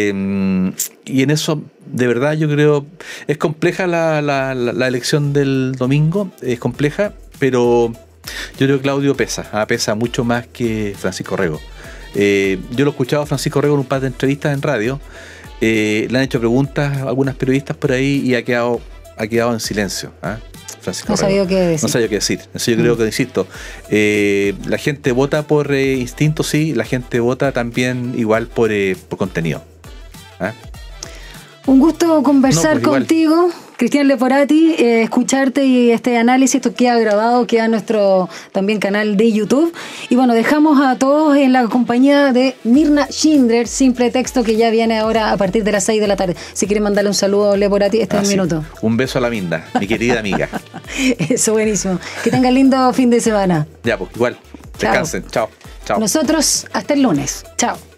S2: Eh, y en eso, de verdad, yo creo, es compleja la, la, la, la elección del domingo, es compleja, pero yo creo que Claudio pesa, ¿eh? pesa mucho más que Francisco Rego. Eh, yo lo he escuchado a Francisco Rego en un par de entrevistas en radio. Eh, le han hecho preguntas a algunas periodistas por ahí y ha quedado, ha quedado en silencio. ¿eh? Francisco
S1: No
S2: Rego.
S1: sabía qué decir.
S2: No sabía qué decir. Eso yo creo
S1: Mm.
S2: que, insisto, eh, la gente vota por eh, instinto, sí, la gente vota también igual por, eh, por contenido. ¿eh?
S1: Un gusto conversar
S2: No, pues igual.
S1: contigo, Cristian Leporati, eh, escucharte y este análisis, esto queda grabado, queda en nuestro también canal de YouTube. Y bueno, dejamos a todos en la compañía de Mirna Schindler, Simple Texto, que ya viene ahora a partir de las seis de la tarde. Si quieren mandarle un saludo a Leporati, este
S2: Ah,
S1: es el
S2: sí.
S1: minuto.
S2: Un beso a la Minda, mi querida amiga.
S1: Eso, buenísimo. Que tengan lindo fin de semana.
S2: Ya, pues igual.
S1: Chao.
S2: Descansen. Chao. Chao.
S1: Nosotros, hasta el lunes. Chao.